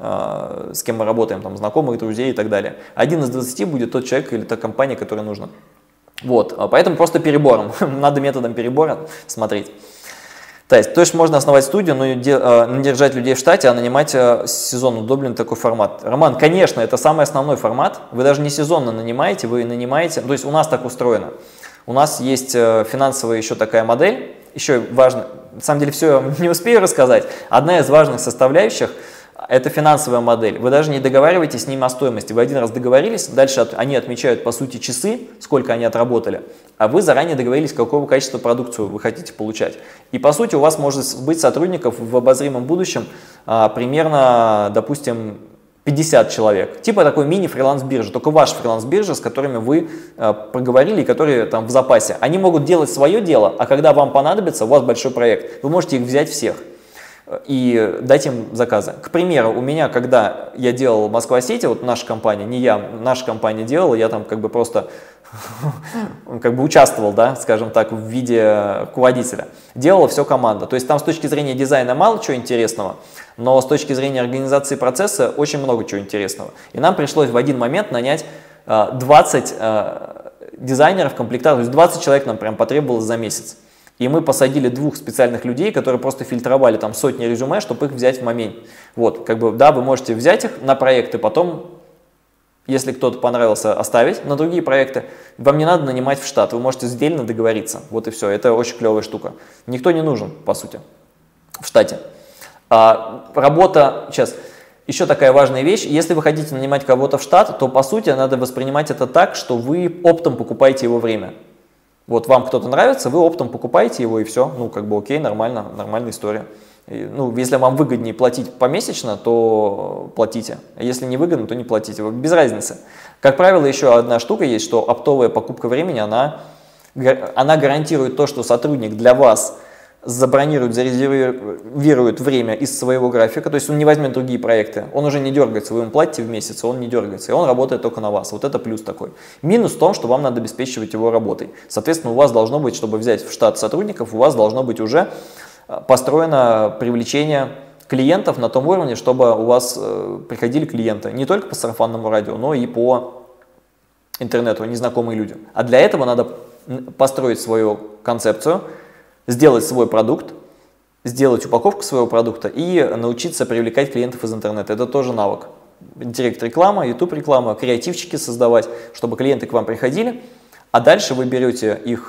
э, с кем мы работаем, там, знакомых, друзей и так далее. один из двадцати будет тот человек или та компания, которая нужна. Вот, поэтому просто перебором. Надо методом перебора смотреть. То есть, то есть можно основать студию, но не держать людей в штате, а нанимать сезонно удобный такой формат. Роман, конечно, это самый основной формат. Вы даже не сезонно нанимаете, вы нанимаете. То есть у нас так устроено. У нас есть финансовая еще такая модель. Еще важно, на самом деле все не успею рассказать. Одна из важных составляющих – это финансовая модель. Вы даже не договариваетесь с ним о стоимости. Вы один раз договорились, дальше от, они отмечают по сути часы, сколько они отработали, а вы заранее договорились, какого качества продукцию вы хотите получать. И по сути у вас может быть сотрудников в обозримом будущем а, примерно, допустим, пятьдесят человек. Типа такой мини-фриланс-биржа, только ваш фриланс-биржа, с которыми вы а, проговорили, которые там в запасе. Они могут делать свое дело, а когда вам понадобится, у вас большой проект, вы можете их взять всех и дать им заказы. К примеру, у меня, когда я делал Москва-Сити, вот наша компания, не я, наша компания делала, я там как бы просто как бы участвовал, да, скажем так, в виде руководителя. Делала все команда. То есть там с точки зрения дизайна мало чего интересного, но с точки зрения организации процесса очень много чего интересного. И нам пришлось в один момент нанять двадцать дизайнеров, комплектаторов, то есть двадцать человек нам прям потребовалось за месяц. И мы посадили двух специальных людей, которые просто фильтровали там сотни резюме, чтобы их взять в момент. Вот, как бы, да, вы можете взять их на проекты, потом, если кто-то понравился, оставить на другие проекты. Вам не надо нанимать в штат, вы можете отдельно договориться. Вот и все, это очень клевая штука. Никто не нужен, по сути, в штате. А, работа, сейчас, еще такая важная вещь, если вы хотите нанимать кого-то в штат, то, по сути, надо воспринимать это так, что вы оптом покупаете его время. Вот вам кто-то нравится, вы оптом покупаете его и все, ну как бы окей, нормально, нормальная история. И, ну, если вам выгоднее платить помесячно, то платите, а если не выгодно, то не платите, без разницы. Как правило, еще одна штука есть, что оптовая покупка времени, она, она гарантирует то, что сотрудник для вас забронирует, зарезервирует время из своего графика, то есть он не возьмет другие проекты, он уже не дергается, вы ему платите в месяц, он не дергается, и он работает только на вас. Вот это плюс такой. Минус в том, что вам надо обеспечивать его работой. Соответственно, у вас должно быть, чтобы взять в штат сотрудников, у вас должно быть уже построено привлечение клиентов на том уровне, чтобы у вас приходили клиенты не только по сарафанному радио, но и по интернету, незнакомые люди. А для этого надо построить свою концепцию, сделать свой продукт, сделать упаковку своего продукта и научиться привлекать клиентов из интернета. Это тоже навык. Директ реклама, YouTube реклама, креативчики создавать, чтобы клиенты к вам приходили, а дальше вы берете их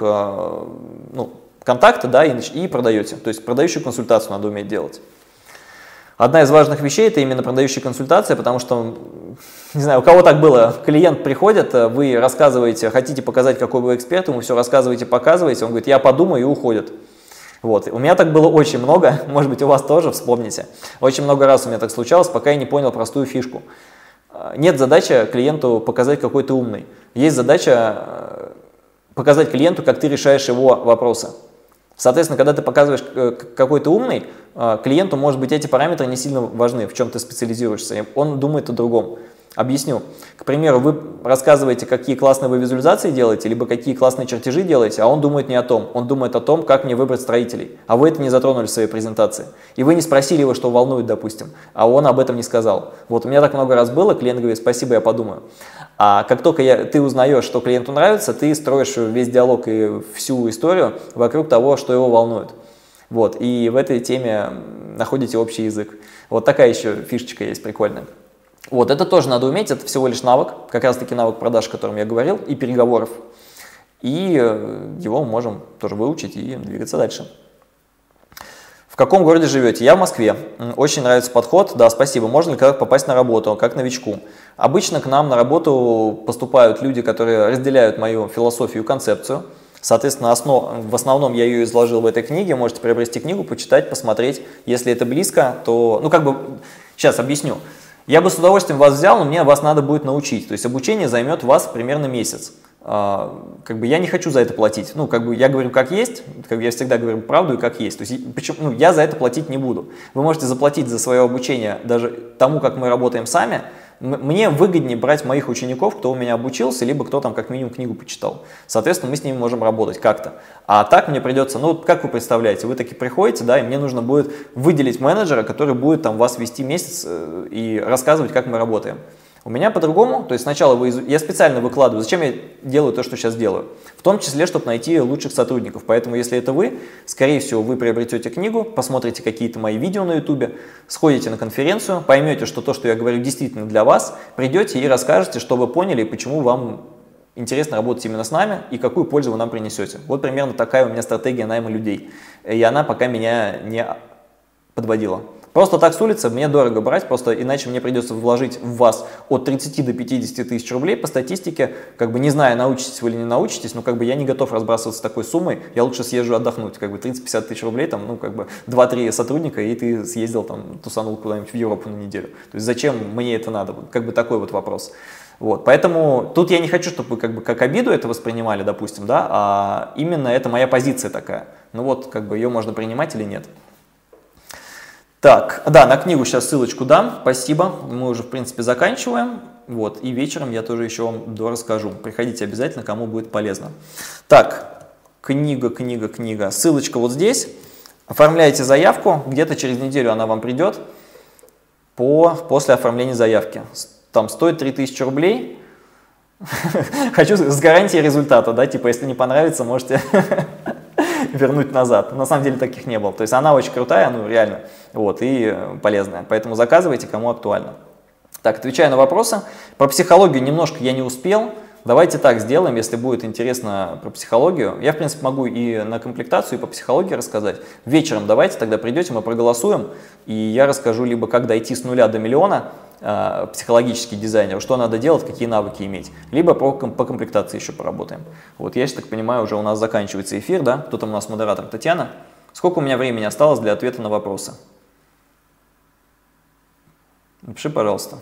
ну, контакты, да, и, и продаете. То есть продающую консультацию надо уметь делать. Одна из важных вещей – это именно продающая консультация, потому что, не знаю, у кого так было, клиент приходит, вы рассказываете, хотите показать, какой вы эксперт, ему все рассказываете, показываете, он говорит, я подумаю, и уходит. Вот. У меня так было очень много, может быть, у вас тоже, вспомните. Очень много раз у меня так случалось, пока я не понял простую фишку. Нет задачи клиенту показать, какой ты умный. Есть задача показать клиенту, как ты решаешь его вопросы. Соответственно, когда ты показываешь, какой ты умный, клиенту, может быть, эти параметры не сильно важны, в чем ты специализируешься. Он думает о другом. Объясню. К примеру, вы рассказываете, какие классные вы визуализации делаете, либо какие классные чертежи делаете, а он думает не о том. Он думает о том, как мне выбрать строителей. А вы это не затронули в своей презентации. И вы не спросили его, что волнует, допустим, а он об этом не сказал. Вот у меня так много раз было, клиент говорит, спасибо, я подумаю. А как только я, ты узнаешь, что клиенту нравится, ты строишь весь диалог и всю историю вокруг того, что его волнует. Вот. И в этой теме находите общий язык. Вот такая еще фишечка есть прикольная. Вот, это тоже надо уметь, это всего лишь навык, как раз таки навык продаж, о котором я говорил, и переговоров. И его мы можем тоже выучить и двигаться дальше. В каком городе живете? Я в Москве. Очень нравится подход. Да, спасибо. Можно ли как попасть на работу, как новичку? Обычно к нам на работу поступают люди, которые разделяют мою философию и концепцию. Соответственно, основ... в основном я ее изложил в этой книге. Можете приобрести книгу, почитать, посмотреть. Если это близко, то... Ну, как бы... Сейчас объясню. Я бы с удовольствием вас взял, но мне вас надо будет научить. То есть обучение займет вас примерно месяц. А, как бы я не хочу за это платить. Ну, как бы я говорю как есть, как я всегда говорю правду и как есть. То есть почему, ну, я за это платить не буду. Вы можете заплатить за свое обучение даже тому, как мы работаем сами. Мне выгоднее брать моих учеников, кто у меня обучился, либо кто там как минимум книгу почитал. Соответственно, мы с ними можем работать как-то. А так мне придется, ну, как вы представляете, вы таки приходите, да, и мне нужно будет выделить менеджера, который будет там вас вести месяц и рассказывать, как мы работаем. У меня по-другому, то есть сначала вы, я специально выкладываю, зачем я делаю то, что сейчас делаю, в том числе, чтобы найти лучших сотрудников. Поэтому, если это вы, скорее всего, вы приобретете книгу, посмотрите какие-то мои видео на ютубе, сходите на конференцию, поймете, что то, что я говорю, действительно для вас, придете и расскажете, что вы поняли, почему вам интересно работать именно с нами и какую пользу вы нам принесете. Вот примерно такая у меня стратегия найма людей, и она пока меня не подводила. Просто так с улицы мне дорого брать, просто иначе мне придется вложить в вас от тридцати до пятидесяти тысяч рублей по статистике, как бы не знаю, научитесь вы или не научитесь, но как бы я не готов разбрасываться такой суммой, я лучше съезжу отдохнуть, как бы тридцать-пятьдесят тысяч рублей, там, ну как бы два-три сотрудника, и ты съездил там, тусанул куда-нибудь в Европу на неделю. То есть зачем мне это надо? Как бы такой вот вопрос. Вот, поэтому тут я не хочу, чтобы вы как бы как обиду это воспринимали, допустим, да, а именно это моя позиция такая. Ну вот, как бы ее можно принимать или нет. Так, да, на книгу сейчас ссылочку дам, спасибо, мы уже в принципе заканчиваем, вот, и вечером я тоже еще вам дорасскажу, приходите обязательно, кому будет полезно. Так, книга, книга, книга, ссылочка вот здесь, оформляйте заявку, где-то через неделю она вам придет, по, после оформления заявки, там стоит три тысячи рублей, хочу с гарантией результата, да, типа если не понравится, можете... вернуть назад. На самом деле таких не было. То есть она очень крутая, ну реально, вот, и полезная. Поэтому заказывайте, кому актуально. Так, отвечаю на вопросы. Про психологию немножко я не успел. Давайте так сделаем, если будет интересно про психологию. Я, в принципе, могу и на комплектацию, и по психологии рассказать. Вечером давайте тогда придете, мы проголосуем, и я расскажу либо как дойти с нуля до миллиона, э, психологический дизайнер, что надо делать, какие навыки иметь, либо по, по комплектации еще поработаем. Вот я, так понимаю, уже у нас заканчивается эфир, да? Кто там у нас модератор? Татьяна. Сколько у меня времени осталось для ответа на вопросы? Напиши, пожалуйста.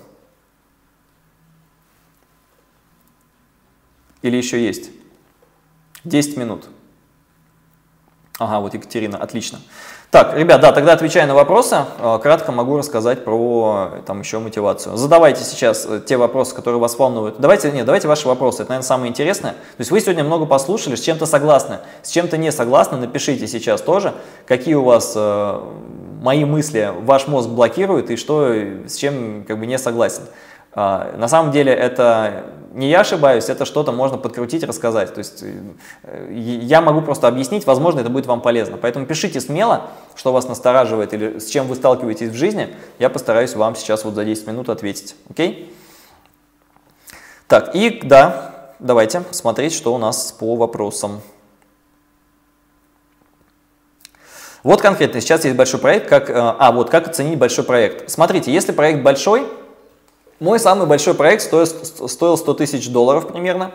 Или еще есть? десять минут. Ага, вот Екатерина, отлично. Так, ребят, да, тогда отвечая на вопросы, кратко могу рассказать про там еще мотивацию. Задавайте сейчас те вопросы, которые вас волнуют. Давайте, нет, давайте ваши вопросы, это, наверное, самое интересное. То есть вы сегодня много послушали, с чем-то согласны, с чем-то не согласны, напишите сейчас тоже, какие у вас э, мои мысли ваш мозг блокирует и что, с чем как бы не согласен. Uh, на самом деле это не я ошибаюсь, это что-то можно подкрутить, рассказать. То есть я могу просто объяснить, возможно, это будет вам полезно. Поэтому пишите смело, что вас настораживает или с чем вы сталкиваетесь в жизни. Я постараюсь вам сейчас вот за десять минут ответить. Окей? Так, и да, давайте смотреть, что у нас по вопросам. Вот конкретно, сейчас есть большой проект. Как, а, вот как оценить большой проект. Смотрите, если проект большой, мой самый большой проект стоил, стоил сто тысяч долларов примерно.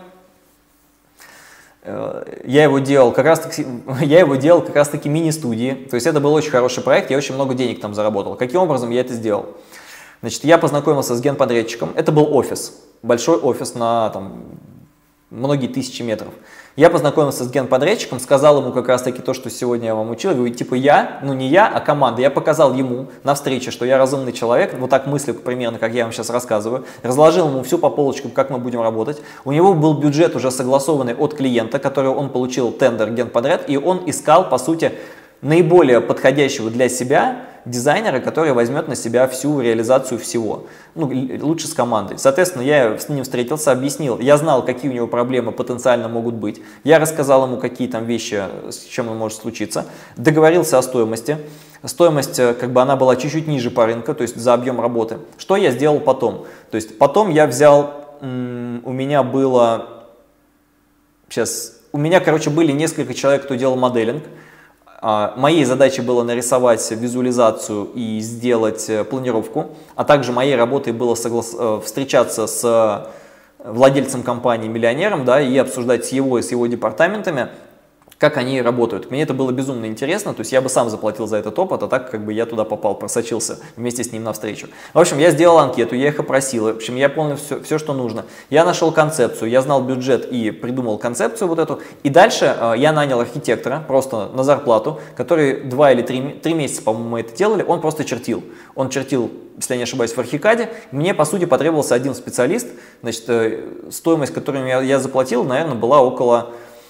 Я его делал как раз таки, я его делал как раз таки мини-студии. То есть это был очень хороший проект, я очень много денег там заработал. Каким образом я это сделал? Значит, я познакомился с генподрядчиком. Это был офис, большой офис на там, многие тысячи метров. Я познакомился с генподрядчиком, сказал ему как раз таки то, что сегодня я вам учил. Я говорю, типа я, ну не я, а команда. Я показал ему на встрече, что я разумный человек, вот так мыслю примерно, как я вам сейчас рассказываю. Разложил ему всю по полочкам, как мы будем работать. У него был бюджет уже согласованный от клиента, который он получил тендер генподряд, и он искал, по сути, наиболее подходящего для себя дизайнера, который возьмет на себя всю реализацию всего. Ну, лучше с командой. Соответственно, я с ним встретился, объяснил. Я знал, какие у него проблемы потенциально могут быть. Я рассказал ему, какие там вещи, с чем он может случиться. Договорился о стоимости. Стоимость, как бы, она была чуть-чуть ниже по рынку, то есть за объем работы. Что я сделал потом? То есть потом я взял, у меня было, сейчас, у меня, короче, были несколько человек, кто делал моделинг. Моей задачей было нарисовать визуализацию и сделать планировку, а также моей работой было соглас... встречаться с владельцем компании, миллионером, да, и обсуждать с его и с его департаментами, как они работают. Мне это было безумно интересно, то есть я бы сам заплатил за этот опыт, а так как бы я туда попал, просочился вместе с ним навстречу. В общем, я сделал анкету, я их опросил, в общем, я понял все, все, что нужно. Я нашел концепцию, я знал бюджет и придумал концепцию вот эту. И дальше э, я нанял архитектора просто на зарплату, который два или три, три месяца, по-моему, мы это делали, он просто чертил. Он чертил, если я не ошибаюсь, в архикаде. Мне, по сути, потребовался один специалист, значит, э, стоимость, которую я, я заплатил, наверное, была около...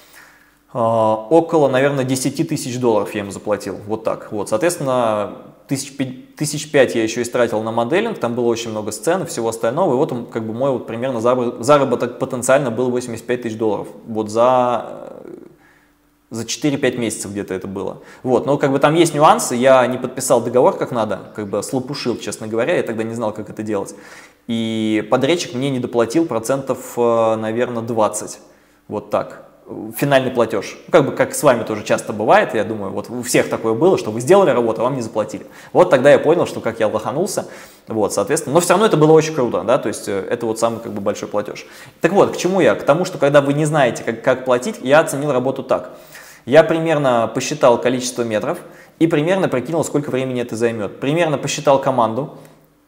около, наверное, десяти тысяч долларов я ему заплатил, вот так, вот, соответственно, тысяч пять я еще истратил на моделинг, там было очень много сцен и всего остального, и вот он, как бы, мой вот примерно заработок потенциально был восемьдесят пять тысяч долларов, вот за, за четыре-пять месяцев где-то это было, вот, но как бы там есть нюансы, я не подписал договор как надо, как бы слопушил, честно говоря, я тогда не знал, как это делать, и подрядчик мне не доплатил процентов, наверное, двадцать, вот так. Финальный платеж. Как бы как с вами тоже часто бывает, я думаю, вот у всех такое было, что вы сделали работу, а вам не заплатили. Вот тогда я понял, что как я лоханулся, вот, соответственно, но все равно это было очень круто, да, то есть это вот самый, как бы, большой платеж. Так вот, к чему я? К тому, что когда вы не знаете, как, как платить, я оценил работу так. Я примерно посчитал количество метров и примерно прикинул, сколько времени это займет. Примерно посчитал команду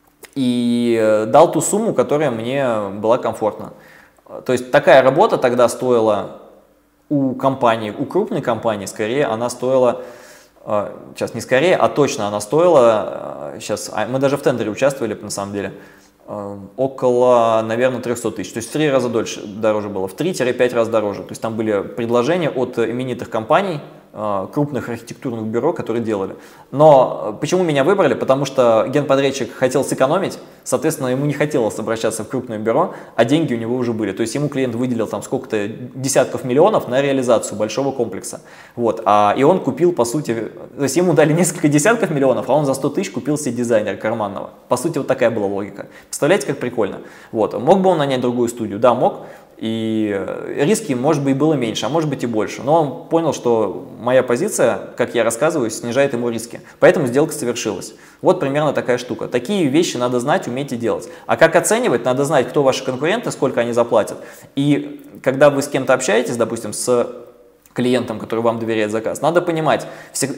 и дал ту сумму, которая мне была комфортна. То есть такая работа тогда стоила... У компании, у крупной компании, скорее, она стоила, сейчас не скорее, а точно она стоила, сейчас, мы даже в тендере участвовали, на самом деле, около, наверное, трёхсот тысяч, то есть в три раза дольше, дороже было, в три-пять раз дороже, то есть там были предложения от именитых компаний, крупных архитектурных бюро, которые делали. Но почему меня выбрали? Потому что генподрядчик хотел сэкономить, соответственно, ему не хотелось обращаться в крупное бюро, а деньги у него уже были. То есть ему клиент выделил там сколько-то десятков миллионов на реализацию большого комплекса. Вот. А, и он купил, по сути, то есть ему дали несколько десятков миллионов, а он за сто тысяч купил себе дизайнера карманного. По сути, вот такая была логика. Представляете, как прикольно? Вот. Мог бы он нанять другую студию? Да, мог. И риски, может быть, было меньше, а может быть и больше. Но он понял, что моя позиция, как я рассказываю, снижает ему риски. Поэтому сделка совершилась. Вот примерно такая штука. Такие вещи надо знать, уметь и делать. А как оценивать? Надо знать, кто ваши конкуренты, сколько они заплатят. И когда вы с кем-то общаетесь, допустим, с клиентом, который вам доверяет заказ, надо понимать,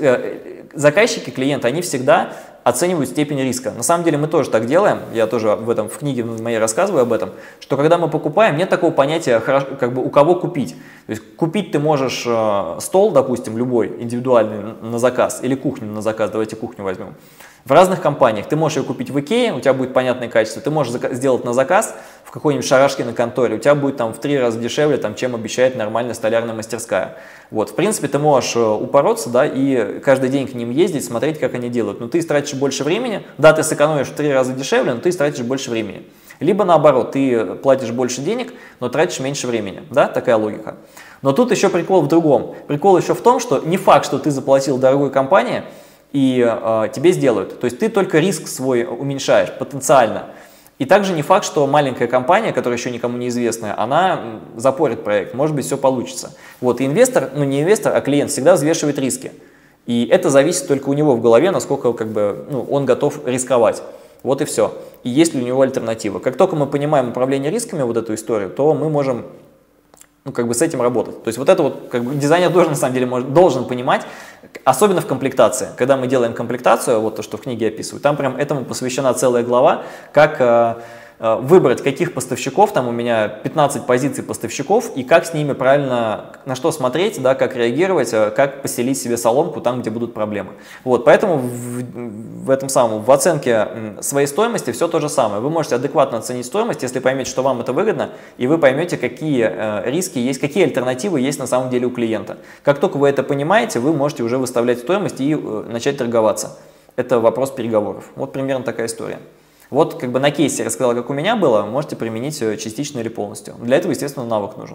заказчики, клиенты, они всегда оценивают степень риска. На самом деле мы тоже так делаем, я тоже в этом в книге моей рассказываю об этом, что когда мы покупаем, нет такого понятия, как бы, у кого купить. То есть купить ты можешь стол, допустим, любой, индивидуальный на заказ, или кухню на заказ, давайте кухню возьмем. В разных компаниях ты можешь ее купить в Икее, у тебя будет понятное качество, ты можешь сделать на заказ в какой-нибудь Шарашкиной конторе, у тебя будет там в три раза дешевле, там, чем обещает нормальная столярная мастерская. Вот, в принципе, ты можешь упороться, да, и каждый день к ним ездить, смотреть, как они делают. Но ты тратишь больше времени, да, ты сэкономишь в три раза дешевле, но ты тратишь больше времени. Либо наоборот, ты платишь больше денег, но тратишь меньше времени, да, такая логика. Но тут еще прикол в другом. Прикол еще в том, что не факт, что ты заплатил дорогой компании, и э, тебе сделают. То есть ты только риск свой уменьшаешь потенциально. И также не факт, что маленькая компания, которая еще никому не известная, она запорит проект, может быть, все получится. Вот, и инвестор, ну не инвестор, а клиент всегда взвешивает риски. И это зависит только у него в голове, насколько, как бы, ну, он готов рисковать. Вот и все. И есть ли у него альтернатива. Как только мы понимаем управление рисками, вот эту историю, то мы можем, ну, как бы, с этим работать. То есть вот это вот, как бы, дизайнер тоже на самом деле может, должен понимать, особенно в комплектации. Когда мы делаем комплектацию, вот то, что в книге описываю, там прям этому посвящена целая глава, как э, выбрать, каких поставщиков, там у меня пятнадцать позиций поставщиков, и как с ними правильно, на что смотреть, да, как реагировать, как поселить себе соломку там, где будут проблемы. Вот, поэтому в, в этом самом, в оценке своей стоимости все то же самое. Вы можете адекватно оценить стоимость, если поймете, что вам это выгодно, и вы поймете, какие э, риски есть, какие альтернативы есть на самом деле у клиента. Как только вы это понимаете, вы можете уже выставлять стоимость и э, начать торговаться. Это вопрос переговоров. Вот примерно такая история. Вот как бы на кейсе я рассказал, как у меня было, можете применить частично или полностью. Для этого, естественно, навык нужен.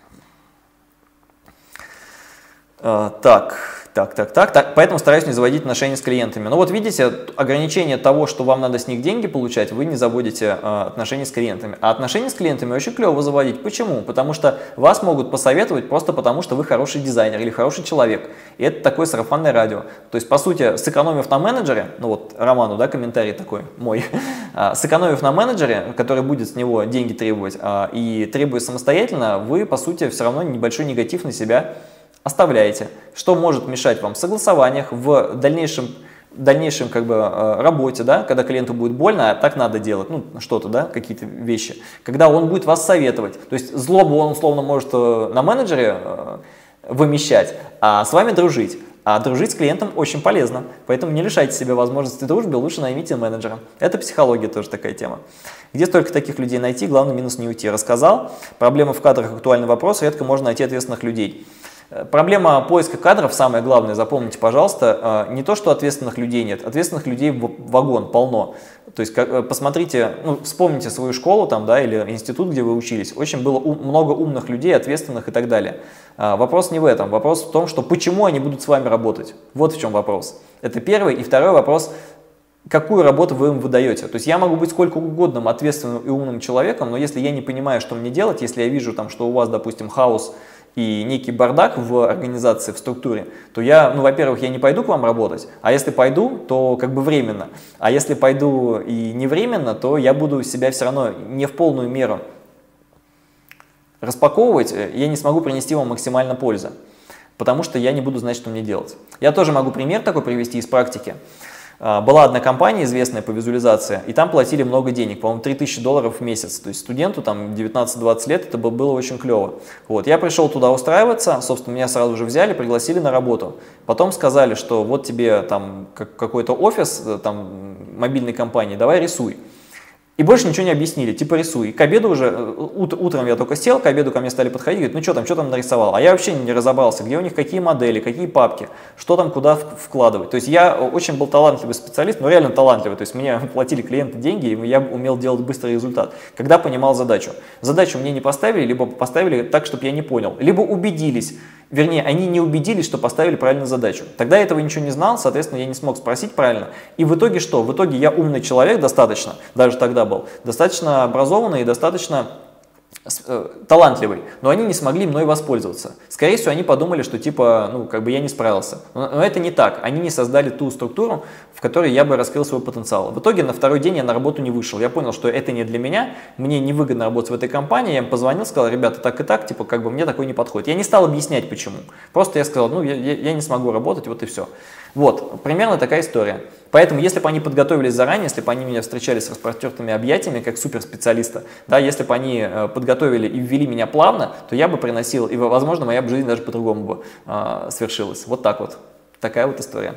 Так, так, так, так, так. Поэтому стараюсь не заводить отношения с клиентами. Но вот видите, ограничение того, что вам надо с них деньги получать, вы не заводите э, отношения с клиентами. А отношения с клиентами очень клево заводить. Почему? Потому что вас могут посоветовать просто потому, что вы хороший дизайнер или хороший человек. И это такое сарафанное радио. То есть, по сути, сэкономив на менеджере, ну вот Роману, да, комментарий такой мой, сэкономив на менеджере, который будет с него деньги требовать, и требуя самостоятельно, вы, по сути, все равно небольшой негатив на себя оставляете, что может мешать вам в согласованиях, в дальнейшем, дальнейшем как бы, работе, да, когда клиенту будет больно, а так надо делать, ну, что-то, да, какие-то вещи, когда он будет вас советовать. То есть злобу он условно может на менеджере вымещать, а с вами дружить. А дружить с клиентом очень полезно, поэтому не лишайте себя возможности дружбы, лучше наймите менеджера. Это психология тоже такая тема. Где столько таких людей найти, главный минус не уйти. Рассказал, проблема в кадрах, актуальный вопрос, редко можно найти ответственных людей. Проблема поиска кадров, самое главное, запомните, пожалуйста, не то, что ответственных людей нет, ответственных людей в вагон полно. То есть как, посмотрите, ну, вспомните свою школу там, да, или институт, где вы учились, очень было ум, много умных людей, ответственных и так далее. А, вопрос не в этом, вопрос в том, что почему они будут с вами работать. Вот в чем вопрос. Это первый. И второй вопрос, какую работу вы им выдаете. То есть я могу быть сколько угодно ответственным и умным человеком, но если я не понимаю, что мне делать, если я вижу, там, что у вас, допустим, хаос и некий бардак в организации, в структуре, то я, ну, во-первых, я не пойду к вам работать, а если пойду, то как бы временно. А если пойду и не временно, то я буду себя все равно не в полную меру распаковывать, я не смогу принести вам максимально пользы, потому что я не буду знать, что мне делать. Я тоже могу пример такой привести из практики. Была одна компания известная по визуализации, и там платили много денег, по-моему, три тысячи долларов в месяц. То есть студенту там девятнадцать-двадцать лет, это было очень клево. Вот, я пришел туда устраиваться, собственно, меня сразу же взяли, пригласили на работу. Потом сказали, что вот тебе там какой-то офис там, мобильной компании, давай рисуй. И больше ничего не объяснили, типа рисуй. К обеду уже, ут, утром я только сел, к обеду ко мне стали подходить, говорят, ну что там, что там нарисовал? А я вообще не разобрался, где у них какие модели, какие папки, что там куда вкладывать. То есть я очень был талантливый специалист, ну реально талантливый, то есть мне платили клиенты деньги, и я умел делать быстрый результат, когда понимал задачу. Задачу мне не поставили, либо поставили так, чтобы я не понял, либо убедились, вернее, они не убедились, что поставили правильную задачу. Тогда я этого ничего не знал, соответственно, я не смог спросить правильно. И в итоге что? В итоге я умный человек достаточно, даже тогда был, достаточно образованный и достаточно э, талантливый, но они не смогли мной воспользоваться. Скорее всего, они подумали, что типа, ну, как бы я не справился. Но, но это не так. Они не создали ту структуру, в которой я бы раскрыл свой потенциал. В итоге на второй день я на работу не вышел. Я понял, что это не для меня, мне невыгодно работать в этой компании. Я им позвонил, сказал, ребята, так и так, типа, как бы мне такой не подходит. Я не стал объяснять, почему. Просто я сказал, ну, я, я, я не смогу работать, вот и все. Вот, примерно такая история. Поэтому, если бы они подготовились заранее, если бы они меня встречали с распростертыми объятиями, как суперспециалиста, да, если бы они э, подготовили и ввели меня плавно, то я бы приносил, и, возможно, моя жизнь даже по-другому бы э, свершилась. Вот так вот. Такая вот история.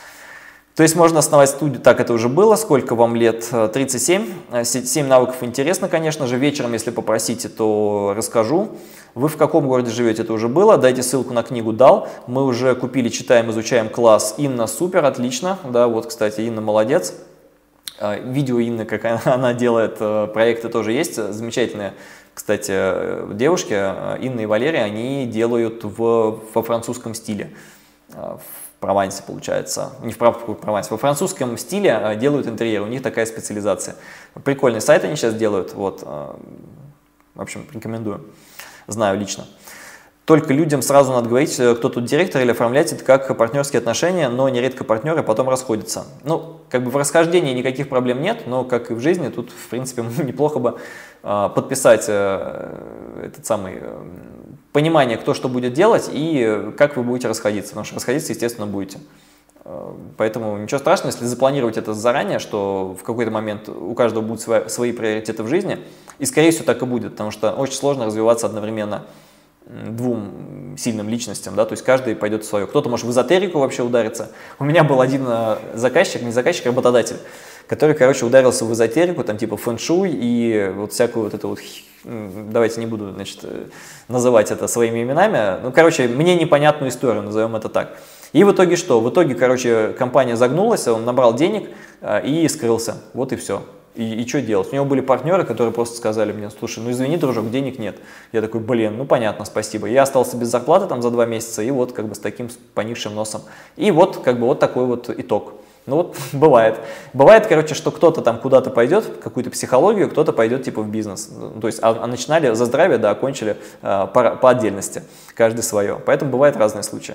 То есть можно основать студию, так это уже было, сколько вам лет? тридцать семь. семь навыков интересно, конечно же, вечером, если попросите, то расскажу. Вы в каком городе живете, это уже было, дайте ссылку на книгу, дал. Мы уже купили, читаем, изучаем класс. Инна супер, отлично, да, вот, кстати, Инна молодец. Видео Инны, как она делает проекты, тоже есть, замечательные. Кстати, девушки, Инна и Валерия, они делают в, во французском стиле. Провансе, получается, не в Провансе, во французском стиле делают интерьер, у них такая специализация. Прикольный сайт они сейчас делают, вот, в общем, рекомендую, знаю лично. Только людям сразу надо говорить, кто тут директор, или оформлять это как партнерские отношения, но нередко партнеры потом расходятся. Ну, как бы в расхождении никаких проблем нет, но, как и в жизни, тут, в принципе, неплохо бы подписать этот самый... понимание, кто что будет делать и как вы будете расходиться, потому что расходиться, естественно, будете. Поэтому ничего страшного, если запланировать это заранее, что в какой-то момент у каждого будут свои, свои приоритеты в жизни, и скорее всего так и будет, потому что очень сложно развиваться одновременно двум сильным личностям, да, то есть каждый пойдет в свое. Кто-то может в эзотерику вообще удариться. У меня был один заказчик, не заказчик, а работодатель, который, короче, ударился в эзотерику, там типа фэн-шуй и вот всякую вот эту вот, давайте не буду, значит, называть это своими именами, ну, короче, мне непонятную историю, назовем это так. И в итоге что? В итоге, короче, компания загнулась, он набрал денег э, и скрылся. Вот и все. И, и что делать? У него были партнеры, которые просто сказали мне: слушай, ну извини, дружок, денег нет. Я такой: блин, ну понятно, спасибо. Я остался без зарплаты там за два месяца, и вот как бы с таким поникшим носом. И вот как бы вот такой вот итог. Ну вот бывает. Бывает, короче, что кто-то там куда-то пойдет, какую-то психологию, кто-то пойдет типа в бизнес. То есть, а, а начинали за здравие, да, окончили э, по, по отдельности, каждый свое. Поэтому бывают разные случаи.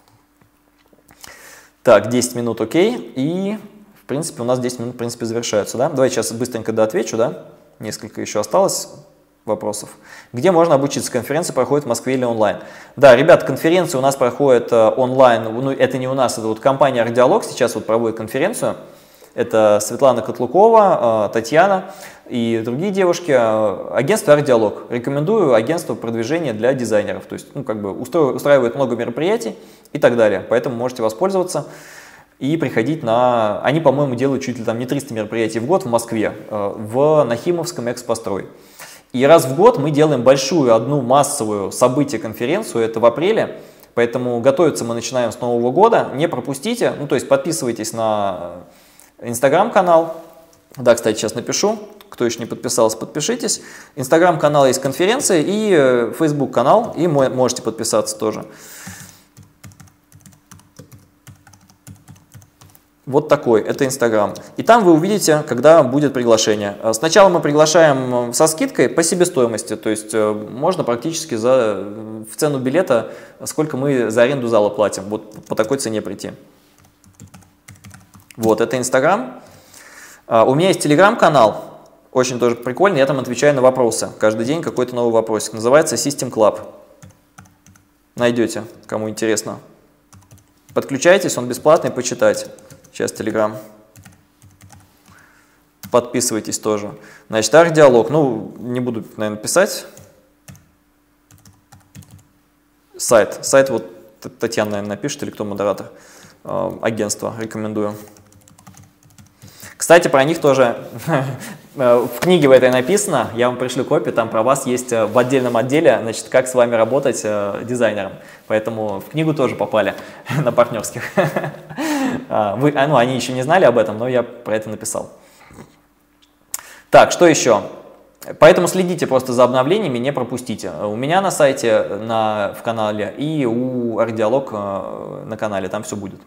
Так, десять минут, окей, и, в принципе, у нас десять минут, в принципе, завершаются, да? Давайте сейчас быстренько доотвечу, да? Несколько еще осталось вопросов. Где можно обучиться? Конференция проходит в Москве или онлайн? Да, ребят, конференция у нас проходит э, онлайн, ну, это не у нас, это вот компания «Ардиалог» сейчас вот проводит конференцию. Это Светлана Котлукова, э, Татьяна и другие девушки. Агентство «Ардиалог». Рекомендую агентство продвижения для дизайнеров. То есть, ну, как бы устраивает много мероприятий и так далее. Поэтому можете воспользоваться и приходить на... Они, по-моему, делают чуть ли там не триста мероприятий в год в Москве, в Нахимовском экспострой. И раз в год мы делаем большую одну массовую событие-конференцию, это в апреле. Поэтому готовиться мы начинаем с Нового года. Не пропустите, ну, то есть подписывайтесь на Инстаграм-канал. Да, кстати, сейчас напишу. Кто еще не подписался, подпишитесь. Инстаграм-канал есть конференция и Фейсбук-канал, и можете подписаться тоже. Вот такой, это Инстаграм. И там вы увидите, когда будет приглашение. Сначала мы приглашаем со скидкой по себестоимости, то есть можно практически за, в цену билета, сколько мы за аренду зала платим, вот по такой цене прийти. Вот, это Инстаграм. У меня есть Телеграм-канал, очень тоже прикольный, я там отвечаю на вопросы. Каждый день какой-то новый вопросик. Называется System Club. Найдете, кому интересно. Подключайтесь, он бесплатный, почитайте. Сейчас Телеграм. Подписывайтесь тоже. Значит, Ардиалог. Ну, не буду, наверное, писать. Сайт. Сайт вот Татьяна, наверное, напишет, или кто модератор. Агентство. Рекомендую. Кстати, про них тоже в книге в этой написано, я вам пришлю копию, там про вас есть в отдельном отделе, значит, как с вами работать дизайнером. Поэтому в книгу тоже попали на партнерских. Вы, ну, они еще не знали об этом, но я про это написал. Так, что еще? Поэтому следите просто за обновлениями, не пропустите. У меня на сайте, на, в канале, и у Ардиалог на канале, там все будет.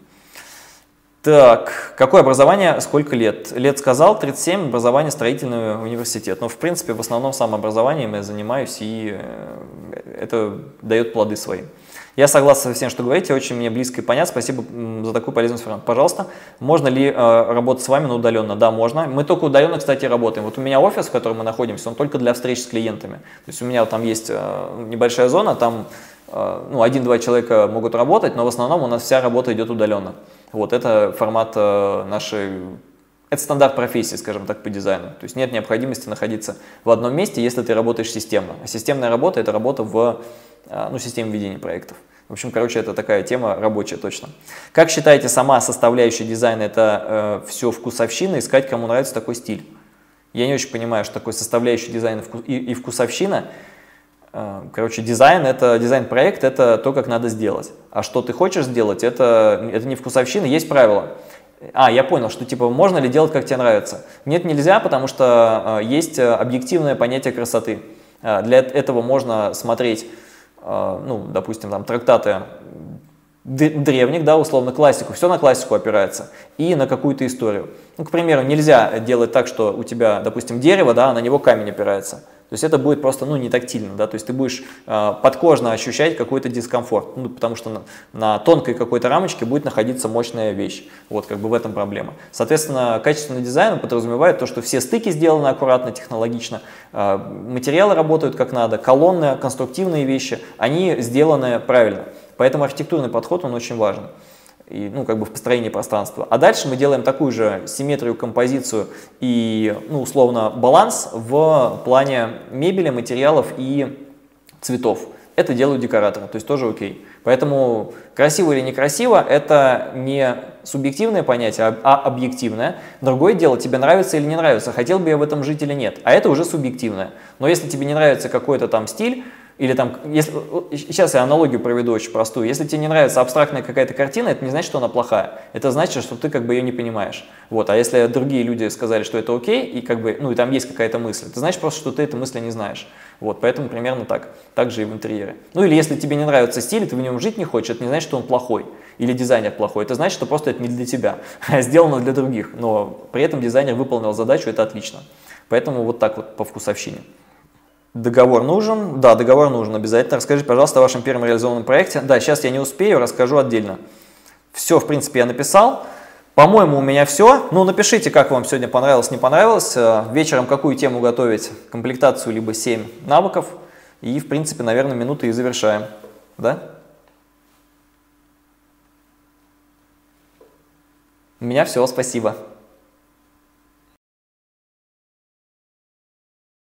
Так, какое образование, сколько лет? Лет сказал, тридцать семь, образование строительный университет. Но в принципе в основном самообразованием я занимаюсь, и это дает плоды свои. Я согласен со всем, что говорите, очень мне близко и понятно. Спасибо за такую полезную информацию. Пожалуйста, можно ли э, работать с вами, но удаленно? Да, можно. Мы только удаленно, кстати, работаем. Вот у меня офис, в котором мы находимся, он только для встреч с клиентами. То есть у меня вот там есть э, небольшая зона, там э, ну, один-два человека могут работать, но в основном у нас вся работа идет удаленно. Вот это формат э, нашей... Это стандарт профессии, скажем так, по дизайну. То есть нет необходимости находиться в одном месте, если ты работаешь системно. А системная работа – это работа в ну, системе ведения проектов. В общем, короче, это такая тема рабочая точно. Как считаете, сама составляющая дизайна – это э, все вкусовщина, искать, кому нравится такой стиль? Я не очень понимаю, что такое составляющая дизайна и, и вкусовщина. Э, короче, дизайн – это дизайн-проект, это то, как надо сделать. А что ты хочешь сделать, это, это не вкусовщина, есть правила. А, я понял, что типа можно ли делать, как тебе нравится. Нет, нельзя, потому что э, есть объективное понятие красоты. Э, для этого можно смотреть, э, ну, допустим, там трактаты древних, да, условно классику, все на классику опирается и на какую-то историю. Ну, к примеру, нельзя делать так, что у тебя, допустим, дерево, да, а на него камень опирается. То есть это будет просто, ну, не тактильно, да, то есть ты будешь э, подкожно ощущать какой-то дискомфорт, ну, потому что на, на тонкой какой-то рамочке будет находиться мощная вещь, вот, как бы в этом проблема. Соответственно, качественный дизайн подразумевает то, что все стыки сделаны аккуратно, технологично, э, материалы работают как надо, колонны, конструктивные вещи, они сделаны правильно, поэтому архитектурный подход, он очень важен. и, ну, как бы в построении пространства. А дальше мы делаем такую же симметрию, композицию и, ну, условно, баланс в плане мебели, материалов и цветов. Это делают декораторы, то есть тоже окей. Поэтому красиво или некрасиво – это не субъективное понятие, а объективное. Другое дело, тебе нравится или не нравится, хотел бы я в этом жить или нет. А это уже субъективное. Но если тебе не нравится какой-то там стиль, или там, если, сейчас я аналогию проведу очень простую. Если тебе не нравится абстрактная какая-то картина, это не значит, что она плохая. Это значит, что ты как бы ее не понимаешь. Вот. А если другие люди сказали, что это окей, и как бы, ну и там есть какая-то мысль, это значит просто, что ты этой мысли не знаешь. Вот. Поэтому примерно так. Так же и в интерьере. Ну или если тебе не нравится стиль, и ты в нем жить не хочешь, это не значит, что он плохой. Или дизайнер плохой. Это значит, что просто это не для тебя, а сделано для других. Но при этом дизайнер выполнил задачу, это отлично. Поэтому вот так вот по вкусовщине. Договор нужен? Да, договор нужен обязательно. Расскажите, пожалуйста, о вашем первом реализованном проекте. Да, сейчас я не успею, расскажу отдельно. Все, в принципе, я написал. По-моему, у меня все. Ну, напишите, как вам сегодня понравилось, не понравилось. Вечером какую тему готовить? Комплектацию, либо семь навыков. И, в принципе, наверное, минуты и завершаем. Да? У меня все, спасибо.